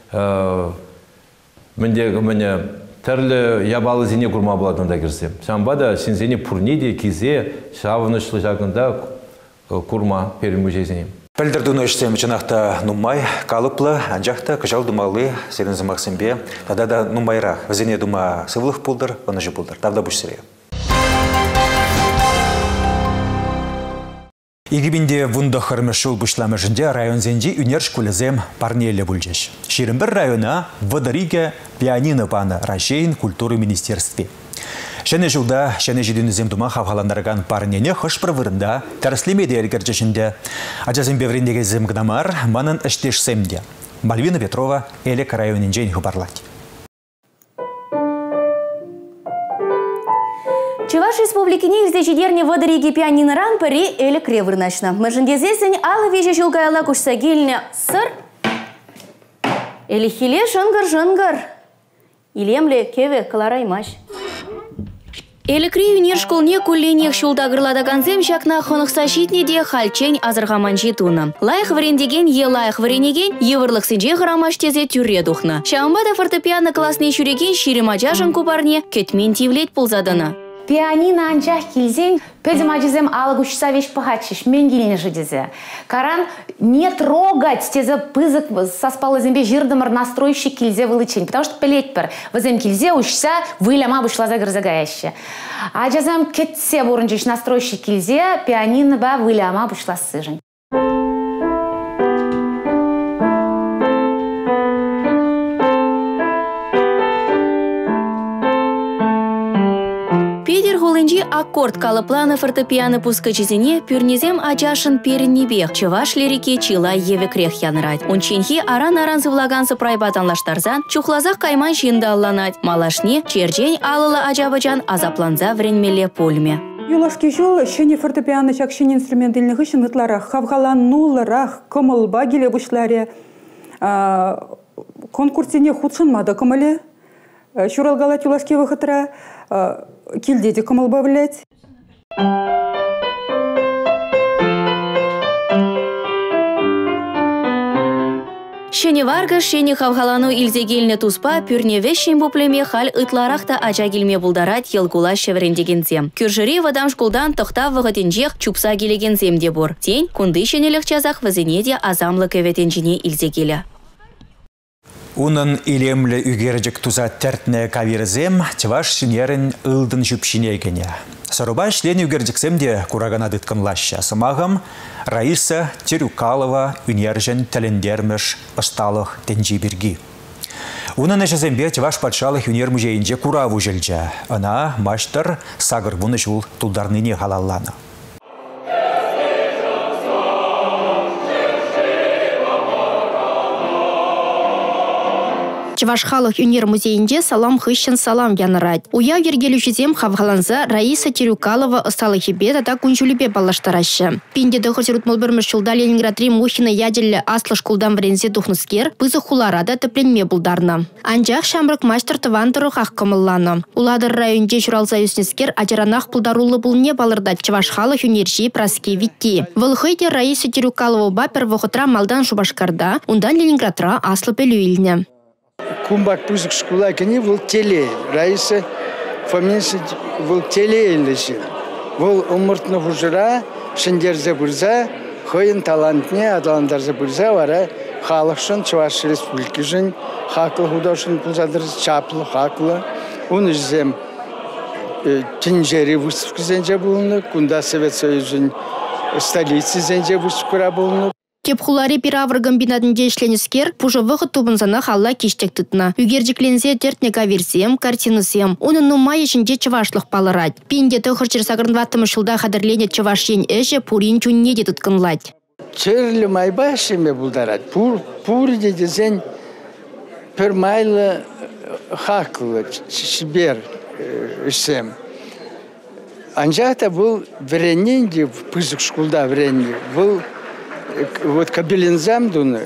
міне тәрлі ябалы зене күрма болады онда керсем. Шамбада сензене пұрнеде кезе шавынышлы жағында күрма пирін мүжезенем. Пәлдірдің өштем жынақта нумай, қалыплы, анжақта күжал думалы серінзі мақсымбе, тада да нумайрақ. Візіне дума сывлық пулдыр, оны жы пулдыр. Тавда бұш сіре. Игібінде вұнды қырмышыл бұшламы жінде район зенде үнерш күлізем парнелі бүлжеш. Шерімбір района Вадариге пианино паны Рашейн культуры министерстве. Шәне жылда, шәне жедінізем дума қавғаландарған парнене қыш бір вырында тәріслемеді әргерчешінде. Ачазым беврендеге земгнамар манын іштешсемде. Мальвина Петрова әлік районын жейін хабарлады. Чуваш республикіне илзежидерне Вадариге пианиныран пірі әлік ревырнашна. Мәжіндезесін алы веже жылғайла күшса келіне сыр. Әліхиле жынгыр-жынгыр. Илемле кеве кылараймаш. Элекри юнир школне кулленех шулда гырладаганзем шакна хонықса житнеде хальчень азырғаман жетуны. Лайық варендеген е лайық варенеген евырлық сенже ғырамаш тезе түрре дұхны. Шамбада фортепиано классне шүреген ширимаджажын кубарне кетмен тивлет пулзадыны. Пианино анчах килзен, педем аджизем алгушса вещь пахачиш, менгильне жидезе. Каран не трогать тезе пызык со спала зембе жирдымыр настройщик килзе вылычень, потому что пелетпер возем килзе ушса выляма вышла загрызагаяще. Аджизем кетсе бурынчиш настройщик килзе, пианино ба выляма вышла сыжень. Аккорд калыпланы фортепиано пускачизине пюрнезем ачашын перенебех, чываш лирике чила евекрех янырать. Онченхи аран-аран сывлагансы прайбатанлаштарзан, чухлазах кайман шинда алланать. Малашне чержень алыла ажабачан азапланза вренмеле пульме. Юлашки жол, шене фортепиано чакшен инструментальных ишин ытларах, хавхалан нулларах, кымылба келе бушларе. Конкурсине худшынмады кымыле. Шуралгалат юлашки выхытра. Килдеде кымылба білет. Шене варга, шене хавхалану илзегеліне туспа, пюрне вешен буплеме хал ытларахта ача келме булдарат елгула шеверендегензем. Кюржыри вадам шкулдан тохта вғытенжех чупса келегензем де бор. Тень, кунды шенелек чазах вазенеде азамлы кеветенжіне илзегелі. Унын илемлі үгерджік туза тәртіне кавирзем, чываш шинерін ылдын жүпшінегене. Саруба шлен үгерджіксемде курагана дытканлаща. Сымағым Раиса Терюкалова үнержен тәлендерміш ұсталық тенжи бірги. Унын әшізембе чываш патшалық үнер музейінже кураву желже. Ана маштыр сағыр бұны жул тұлдарныне халалланы. Чывашхалық үнер музейінде салам хыщын салам янырать. Уя вергелючізем хавғаланза Раиса Терюкалова ысталы хебе тата күнжулебе балаштарашы. Пинде дұқырсерут молбірміш жылда Ленинградри Мухина яделі аслы шкулдан врензе тухныскер, пызы хуларада тіпленме бұлдарна. Анжақ шамрық мастер тывандыры қаққымылланы. Уладыр районде журалза юснескер ажаранақ пұлдарулы бұлне балырдат Чывашхалық үнержи праски витти. Вылхыйде Раиса Терюкалова бапер вұқытра малдан Шубашкарда, ундан Ленинградра аслы пелюйліне. Кумбак пузык шкула кені бұл теле Раиса поменьшить был телейлежил. Был умыртны хужыра, шиндерзе бурза, хойын талантне, адаландарзе бурза вара, халықшын, Чуваш республики жын, хақлы худашын пулзадыр, чаплы, хақлы. Он жзем тинжери выставки зенже булны, кунда Совет Союзын столицы зенже выставкыра булны. Тепхулари пиравр комбинатынде ишленескер, пужа выход тубынзана халла киштек тытна. Югердикленсе тертнека версием, картинысем. Унын нумай ішінде чывашлық палырать. Пинде төхірчер сағырынваттымы шылда қадырленет чывашен әші пурин чунне де тұткынлать. Черлі майба шеме бұлдарат. Пур, пур дедізен пір майлы хақлы, шибер ішсем. Анжақта бұл врененде, пызық шкулда врененде, бұл вот кабелинзам дуны,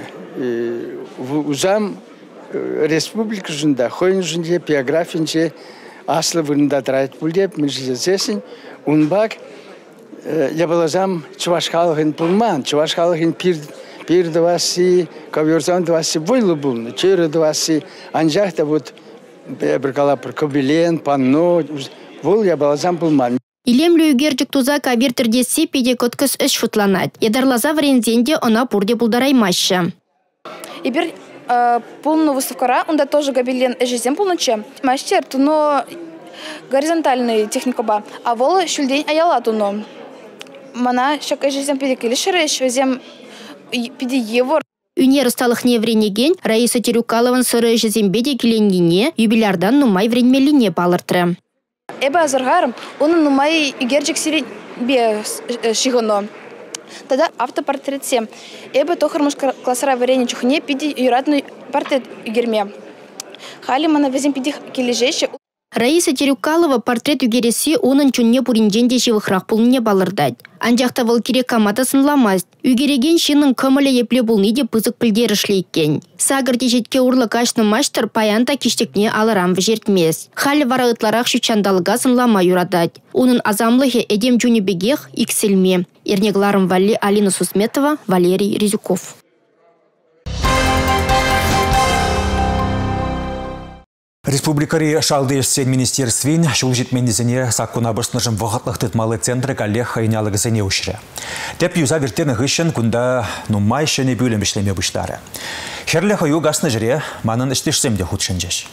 узам республика жында, хойн жынде, биографинже, аслы вырында драйт бүлдеп, мен жезесін, унбак, я балазам Чуваш халығын пулман, Чуваш халығын пир давасы, коверзан давасы войлы бұлны, чөрі давасы, анжақта вот бір калапыр кабелен, панно, вол я балазам пулман. Илемлі үгердік туза кавертірдесі педе көткіс үш футланат. Едарлаза варензенде она пурде бұлдараймашы. Ибір полную выставкара, онда тоже габелен эжезем полноче. Мастер, туно горизонтальный техника ба, а волы шульдень аяла туно. Мана шак эжезем педе келешереш, везем педе евор. Үнер сталық не вренеген, Раиса Терюкалован сыры эжезем беде келенгене, юбилярдан нумай вренмелине палыртыры. Эба азыргарым, onun нумай үгерджік сирен бе шигоно. Тогда автопортретсем. Эба тохармыш классара варенье чухне пиди юратный портрет үгерме. Хали мана везем пиди кележеші. Раиса Терюкалова портрет үгересі оның чунне пуринженде живықрақ пулне балырдад. Анжақта вол керек камата сынламаст. Үгереген шинын көмілі епле бұлны де пызық пілдер ішлейкен. Сагыр дежетке урлы кашны маштыр паянта киштекне алырам вжертмес. Халі варағытларақ шүчандалыға сынлама юрадад. Оның азамлығы эдем жуни бегех икселме. Ернегларым Вали Алина Сусметова, Валерий Резюков. Республикари шалды ешсен министерствен шул жетмендізіне саққына бұрсынышын вғатлық тұтмалы центры кәлі хайнялығы зәне үшірі. Тәп юза вертені ғышын күнда нумай шыны бөлім ішлеме бұштары. Херлі қойу ғасны жүре манын іштешсемде құтшын жеш.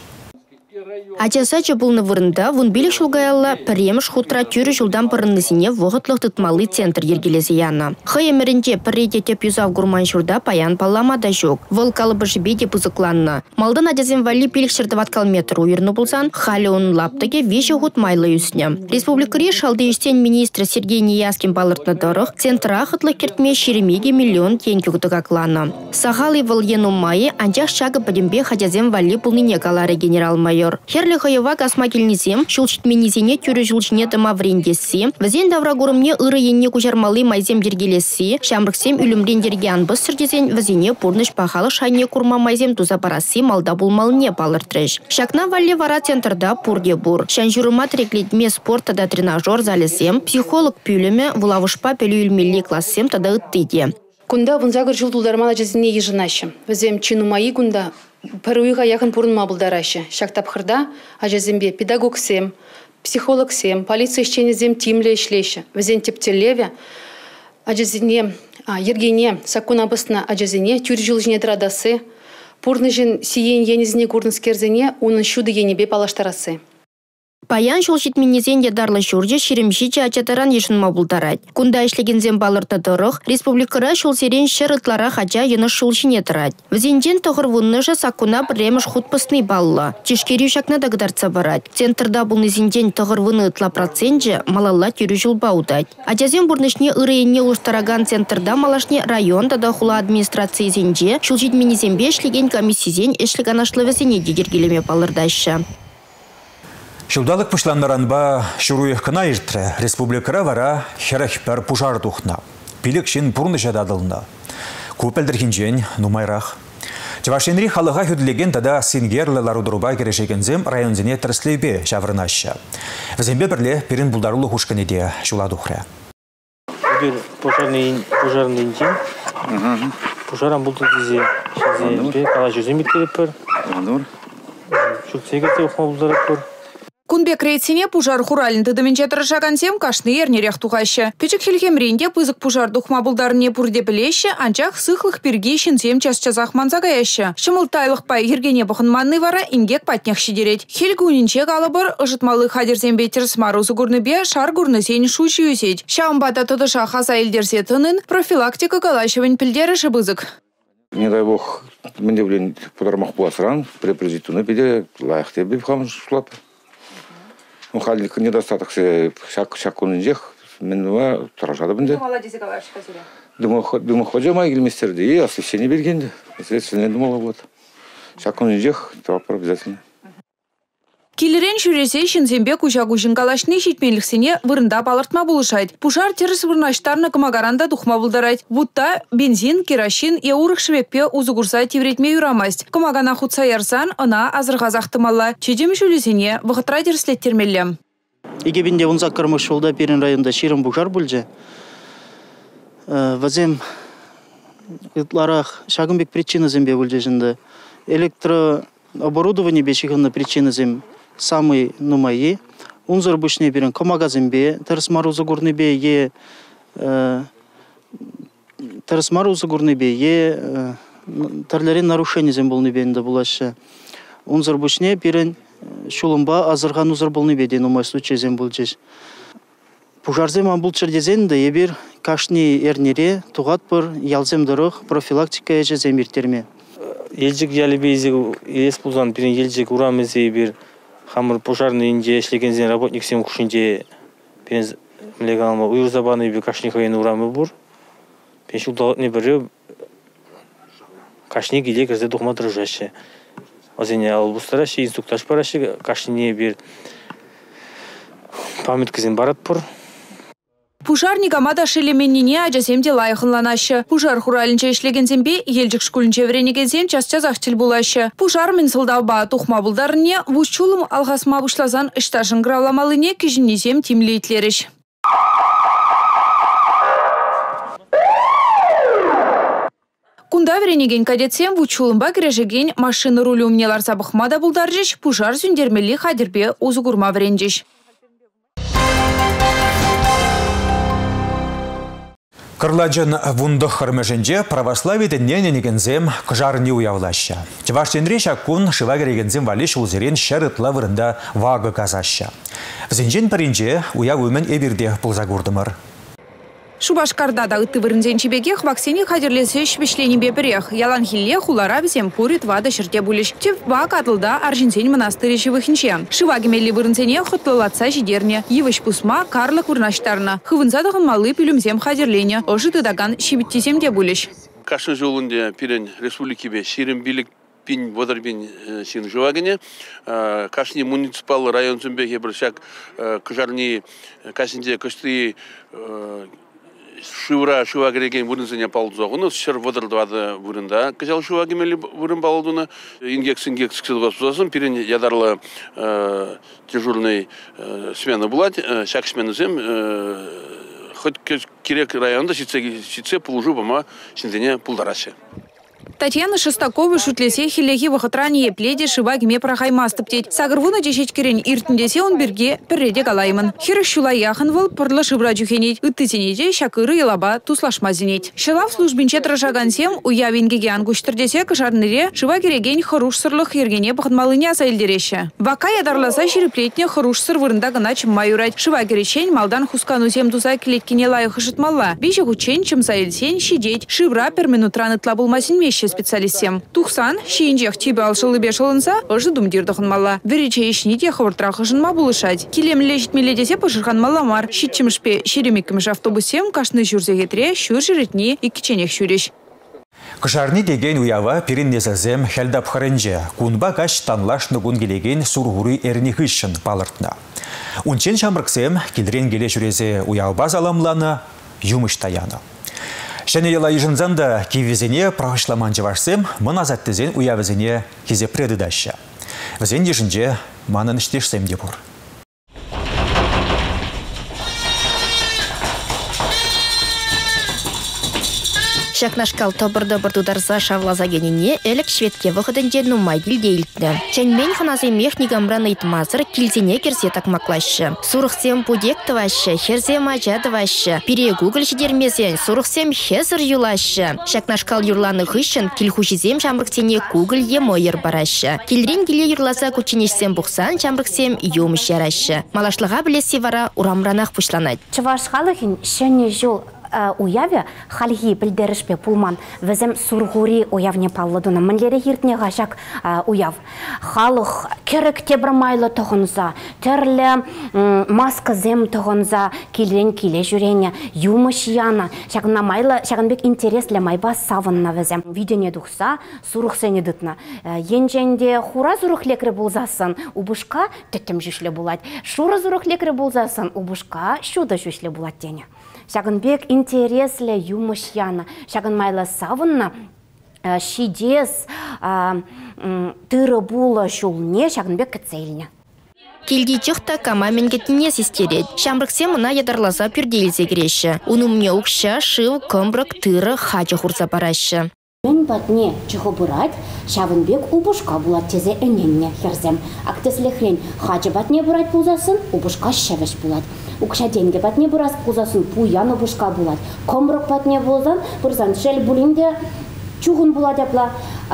Ачасачы бұлны вырында вун билік шулгаялла піреміш хутра түрі жылдан пырынысыне вғытлық тұтмалы центр ергелесі яна. Хай емірінде піррейде теп юзав гурман шурда паян палламада жоқ. Вылкалы бішібеде пызықланна. Малдан адязен вали билік шырдываткал метр уйырны бұлсан, халі оның лаптыге веші хут майлы үсіне. Республикари шалды үстен министр Сергей Неяскин балыртны дұрық, центра ақытлық кертме шеремеге миллион тенге ғытығакланы. Сағалы выл ену майы анчақ шағы бідімбе хадязен вали пулныне калары генерал-майор. Херлихаева касмакельнизем, шулчитменизене түрі жылчине тыма врендесі, візен даврагурымне ыры енне кужармалы майзем дергелесі, шамрыксем үлімден дерген біз сірдезен візене пурныш пахалы шайне курма майзем туза парасы малда булмалыне палыртрыш. Шакна валли вара центрда пурде бур. Шанжурыма треклетме спорта да тренажер залесем, психолог пүліме, вулавышпа пелі үлмелі классем тада ыттыде. Кунда вунзагыр жыл тулдармала жезіне ежінашы. Візем чинумайы кунда Паруиға яқын пұрын мабылдарашы. Шақтапқырда ажазембе педагогсем, психологсем, полиция ішченезем тимле ішлеші. Візен тептелеве ажазене, ергене, сакун абысына ажазене, тюр жыл жіне драдасы, пұрны жын сиен енезіне көрінскерзене, оның шуды енебе палаштарасы. Паян шул жетменезенде дарлы жүрде шеремшиче ачатаран ешін мабылдарад. Кунда ішлегензен балырты дұрық, республикара шул серен шырытлара хача ені шул жіне тұрад. Візенден тұғыр вұнныжы сакуна біреміш худпысны балла. Тешкері шакна дағдарца барад. Центрда бұл незенден тұғыр вұны ытла процентже малалла түрі жыл баудад. Ачазен бұрнышне ырыенне ұштараган центрда малашне районда да хула администрации зенде шул жетменезенбе ішлеген комиссизен ішлеген ашлывызене дедергелеме балырдайшы. Шылдалық пұшланларанба шыруық кына иртірі республикара вара херахпар пұжар тұхна. Пилік шын бұрны жададылына. Көпелдірген жен нумайрақ. Чавашенри халыға хүділеген тада сингерлі ларудыруба керешегензем районзіне тірслейбе шаврынашы. Візембе бірле перін бұлдарылы хұшқынеде шуладуқры. Бір пұжарный ден. Пұжаран бұлды дезе. Шазембе кала жүзем еткеліп бір. Жүксегерде ұқма бұлдарып бір. Кунбек рейдсене пужар хуралин тыдыминче тырышагансем кашны ернерех тухаще. Печек хилхемренде пызык пужар духма булдарыне пурде білеші, анчах сыхлых пирги шинсем час-часах манзагаяще. Шымылтайлық пай ергене бұхынманны вара ингек патнех шидерет. Хелгунинче калабыр ыжытмалы хадерзен бетер смарузы гурныбе шар гурнысен шучи юсеть. Шамбата тыдыша хаса илдерсе тынын профилактика калашевын пілдері шыбызык. Не дай бог, менде білен подармақ боласыран, препрезитуны биде лайық деп біп қамыз шулап. Ну, халик недостаток се шак күнінжек, мен уа тұражады бінде. Думы ходжа май келместерді, и освещение бергенді. Соответственно, думала вот. Шак күнінжек, тапыр обязательно. Килерен жүресе шинзембе куча-кучын калашны жетмеліксене вырында балыртма болышайды. Пушар теріс вырнаштарны кымагаранда духма бұлдарайды. Вутта бензин, керосин, еурық швекпе узугурса тевретме юрамасть. Кымагана хутса ярсан, ына азырғазақтымалла. Чедем жүлесене вғытра терслеттермеллем. Егебінде ұнзақ кірміш жолда Перен районда шерім бұжар бұлжы. Вазем ұтларақ шағынбек причина зембе бұлжы жынды. Электрооборудование бешігінні причина зем самый нумайы. Унзор бушне берен комагазембе, тарсмару загурнебе е тарсмару загурнебе е тарларен нарушение зем болнебенде булашы. Унзор бушне берен шулымба азырған узор болнебе ден умай случай зем булжеш. Пужарзем амбулчыр дезенде ебір кашни эрнере туғат бір ялзем дұрық профилактика еже земиртерме. Елжік ялебейзі ес бұлзан бірін елжік ұрамызы бір хамыр пожарный инде эшлеген зен работник сем кушинде пен легалма уйур забаны би кашник ойын урамы бур. Пен шулда не бірі кашник иле кірзе дұқма тұржашы. Озене ал бұстарашы, инструктаж парашы кашнине бір памяткізен барат бұр. Пужар никамада шелеменнине ажасемде лайықынланашы. Пужар хуралінче ішлегензембе елжік шкулінче веренегензен час-часақ тіл булашы. Пужар мен сылдауба тухма булдарыне вучулым алғасма бұшлазан ішташын гравламалыне кежіннезем тимлейтлеріш. Кунда веренеген кадетсем вучулымба кережеген машины рулі умнелар сабықмада булдаржеш, пужар зюндермелі хадербе узугурма веренжеш. Кырладжын вундық хырмеженже православие діннен енегензем кыжарыны уявлаща. Чеваштенре шакун шыва керегензем валеш узерен шәрытла вырында вағы казаща. Взенжен паринже уяв өмен эбирде пулзагурдымыр. Шубашкарда да ытты вырынзен чебегех ваксини хадерлесе швешлени беперех. Ялан хилле хулара бізем пурит вада шырте булиш. Тев бак атылда аржинсен монастыры шывыхинче. Шыва гемелли вырынзене хотлылатса жидерне. Евыш пусма карлык вырнаштарна. Хывынзадығын малы пилюмзем хадерлене. Ожы тыдаган шибиттисем де булиш. Кашын жолунде пирен республикибе ширим билик пин водорбин син жуагене. Кашни муниципал район зумбеге бір шак кыжарни кашинде кышты Шура шуа кереген вырынсыне палдызағыны, шыр водырдывады вырында. Кызал шуа кемелі вырын палдыны, ингекс-ингекс ксылға сұзасын, перен ядарлы дежурный смена бұлад, шак смена зем, хоть керек районда шитсе пулжу бама шинзене пулдарашы. Татьяна Шестакова шутлесе хилеги вахатрани епледе шыва геме прахаймасты птеть. Сагырвуна дешеч керен иртіндесе он бірге пірреде галаймын. Хиры шула яхын выл пырлы шыбра жүхенет. Үттізенеде шакыры елаба туслашма зенет. Шыла в службинче тражагансем уявингеге ангуштырдесе кышарныре шыва кереген хоруш сырлық ергене бұхынмалыне асайлдереші. Вака ядарласа шереплетне хоруш сыр вырында гына чымма юрать. Шыва керечен малдан хусканусем туза келеткене лайық жытмалла. Бейші хучен чымсайлсен шидеть. Шыбра перминутраны тлабылмасын меші специалистем. Тухсан, шиинжех тебе алшылы бешылынса, ыжы думдирдықын мала. Верече ешните хавыртрах ыжынма булышать. Килем лежит меледесе пышырхан маламар. Щитчимшпе шеремекіміш автобусем кашны жүрзегетре шүр жіретне и киченех шүреш. Кышарни деген уява пирин несазем хелдап харенже. Кунба каш танлаш нугун келеген сургуры эрнихышын палыртна. Унчен шамрыксем келрен келе жүрезе уява заламланы юмыш таяны. Шәне ела ежінзанда кивізене прағышламан жевашсем, мұн азаттызен уявізене кезе предыдаща. Візен ежінже манын іштешсем де бұр. Шакнашкал тобыр-добыр тударса шавлаза генине элек шветке выходынде нумай гилдейлтті. Чәнмен ханазы мех негамран ыйтмазыр килзене керсе такмаклашы. Сурықсем пудектывашы, херзем ажадывашы. Пире гугл шидермезен, сурықсем хезір юлашы. Шакнашкал юрланы хышын килхушизем жамрықтене гугл емойыр барашы. Килрен гиле юрласа күченешсем бұқсан жамрықсем юмыш ярашы. Малашлыға білесе вара урамранақ пұшланады. Чывашқалығын шәне жол уяве халхи білдерішпе пулман візім сурғури уявне палладуна. Мінлері ертіне ғашак уяв. Халық керек тебір майлы тұғынза, түрлі маска зем тұғынза, келен келе жүрене, юмыш яна. Шағынна майлы, шағынбек интереслі майбас савынна візім. Видене дұқса, сурық сәне дұтна. Енженде хура зұрық лекрі болзасын, убышқа түттім жүшлі болады. Шура зұрық лекрі болзасын, убышқа шуда жүшлі болады дене. Шағынбек интереслі юмыш яна. Шағын майлы савынна шидес тыры булы шулне шағынбек кіцейліне. Келді чықта кама менгетіне сестерет. Шамрықсе мұна ядарласа пүрдейлзе кереші. Унымне ұқша, шыв, көмбрік, тыры, хачы құрса барашы. Мен батне чығы бұрат, шағынбек убышқа булат тезе әненне херзем. Актеслі хрен хачы батне бұрат бұлзасын, убышқа шәвіш булат. Укша денге батне бұрас бұлзасын, пуян убышқа булат. Көмбрік батне бұлзан, бұрзан шәл бұлінде чуғын булат апла.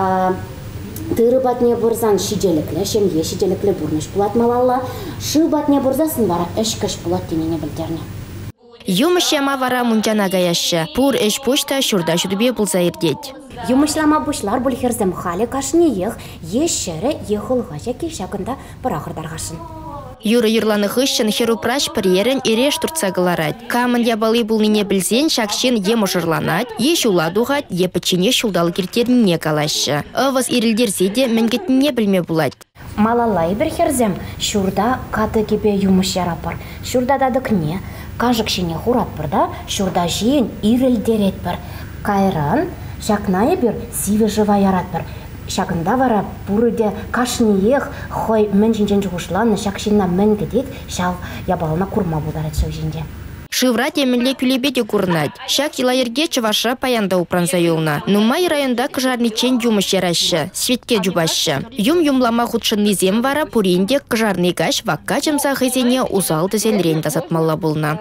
Тыры батне бұрзан шиделіклі, шемге шиделіклі бұрныш булат малалла. Шы батне бұрзасын бара әшкіш булат денене білдерне. Юмышлама вара мұнжана гаяшы. Пұр әш пошта шурда жүдібе бұлза ердет. Юмышлама бұшлар бұл херзем халі қашыне ех, ешері ехылға жеке шақында бірақырдар қашын. Юры юрланы хыщын херупраш приерен иреш турцагыларад. Камын ябалы булнине білзен шакшин ему жырланад, еш уладуғад, епічіне шулдал кертеріне калашы. Овыз ирілдерсе де мінгетіне білме булад. Малалай бір херзем, шурда каты кебе юмыш ярапыр. Шурда дадық не, кажықшыне хурат бірда, шурда жиен ирілдерет бір. Кайран, шакнайы бір сиві жыва ярат бір. Шагында вара бұрыде кашниех хой мен жинжен жұғышланы шакшинна мен кедет шал ябалына курма бұларет шау жинде. Шывра темінле күлебеде күрнад. Шак илайырге чываша паянда упранса юлна. Нумай районда кыжарничен юмыш ярашы, светке жубашы. Юм-юмлама худшынны зем вара пуринде кыжарны каш вакка жымса хызене узал тізелрен тасатмалла бұлна.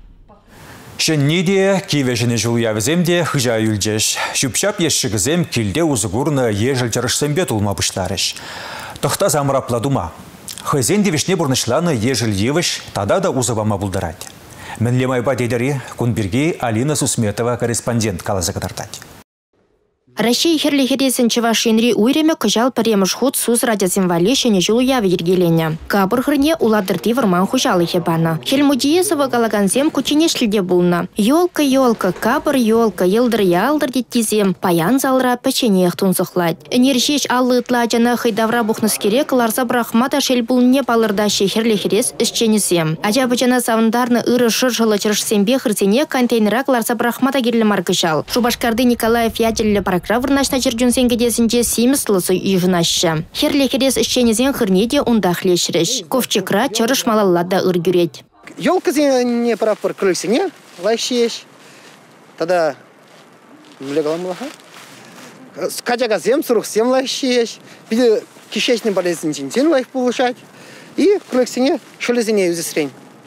Шенниде кивешіне жылуя віземде хыжа үлжеш. Шүпшап ешшігізем келде ұзығырны ежіл жарышсен бет ұлма бұшларыш. Тұқта замырапладума. Хызен девішне бұрнышланы ежіл евіш тада да ұзывама бұлдырады. Мінле майба дедері Кунберге Алина Сусметова корреспондент қалазы кадартады. Россия херлі хересін чывашинри уйреме кыжал паремыш худ сус радиосимвали шене жылуя вергелене. Кабыр хырне уладырды варман хужалы хебана. Хельмудиесова галаганзем кучинешліде булна. Йолка, йолка, кабыр йолка, елдыр ялдыр деттизем, паян залра печенех тунзықлад. Энержеш аллы ытла жана хайдавра бухныс керек, ларса брахмата шел булне балырдашы херлі херес ішченесем. Ажабы жана савындарны ыры шыршылы чыршсембе хырсене контейнерак ларса брахмата герлі маркышал. Шубашкарды Николаев ядерлі Кравырнашна жерджунсен кедесінже семіслысы үйжынашы. Херлі керес ішченезен хырнеде ұндақ лешіріш. Ковчекра чырыш малаллада ұргюрет. Елка не прапор крыльсене, лайшеш. Тогда влегала млаха. Скачага зем, сорок семь лайшеш. Биде кишечный болезнь жинтен лайх получать. И крыльсене шелезене юзесрень.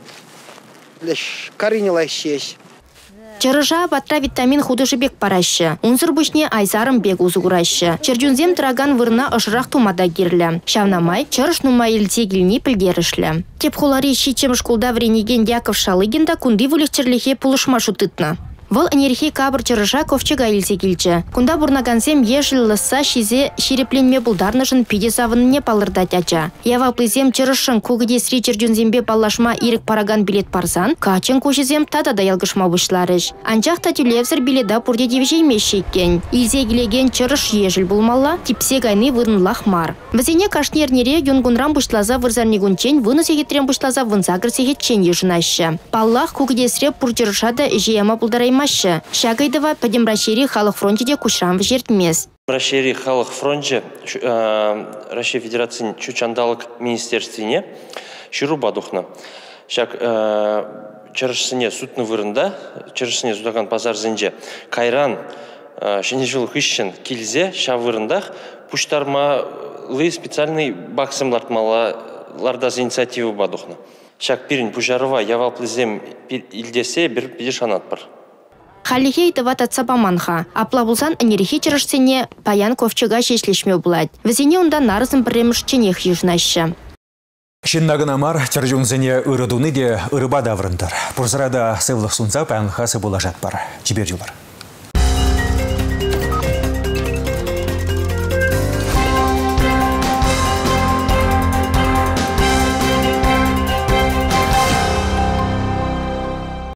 Леш карине лайшеш. Чарыжа батра витамин худыжыбек парашы. Унзыр бушне айзарым бек узугурашы. Черджунзем траган вырна ышырақ тумада кирлі. Шавнамай чарыш нумай илте гилни пілдерішлі. Теп холари шичем шкулда вренеген Яков Шалыгинда кунды вулехчерлихе пулышма шутытна. Вол энергия кабыр чарыжа ковчега илсе килчі. Кунда бурнагансем ежіл лыса шизе ширепленме булдарнышын пиде савынне палырдать ача. Ява плызем чарышын кугыде сри черджунзембе паллашма ирік параган билет парзан, качын кушизем тада да ялгышма бұшларыш. Анчақта тюлевзір биледа пурде девжейме шеккен. Илзе келеген чарыш ежіл булмалла, типсе гайны вырын лахмар. Візене кашнернере юнгунрам бұшлаза вырзарнегунчен, выныс егетрем бұшлаза вынзагыр сегетчен ежынашы. Паллах кугыде сре пурчарышада жияма булдарай Маша. Шагайдова падем Рашери халық фронтеде кушрам жертмес. Рашери халық фронте Россия Федерацияның чучандалық министерствіне шыру бадухна. Шак чарышсыне сутны вырында, чарышсыне зудаган пазар зенже кайран шене жыл хыщен килзе шавырындах пуштармалы специальный баксымлартмаларда инициатива бадухна. Шак пирин пужарова явал плезем илдесе бір пидешанат бар. Халихей тават цапаманха. Апла булсан энергии чырышсене паян ковчега шешлешме булать. Везене унда нарызым премыш ченех южнаща. Шиннагын амар чаржунзене ырыдуны де ырыба даврындар. Пурсарада сывлық сунца пәнхасы болажат бар. Чибер юлар.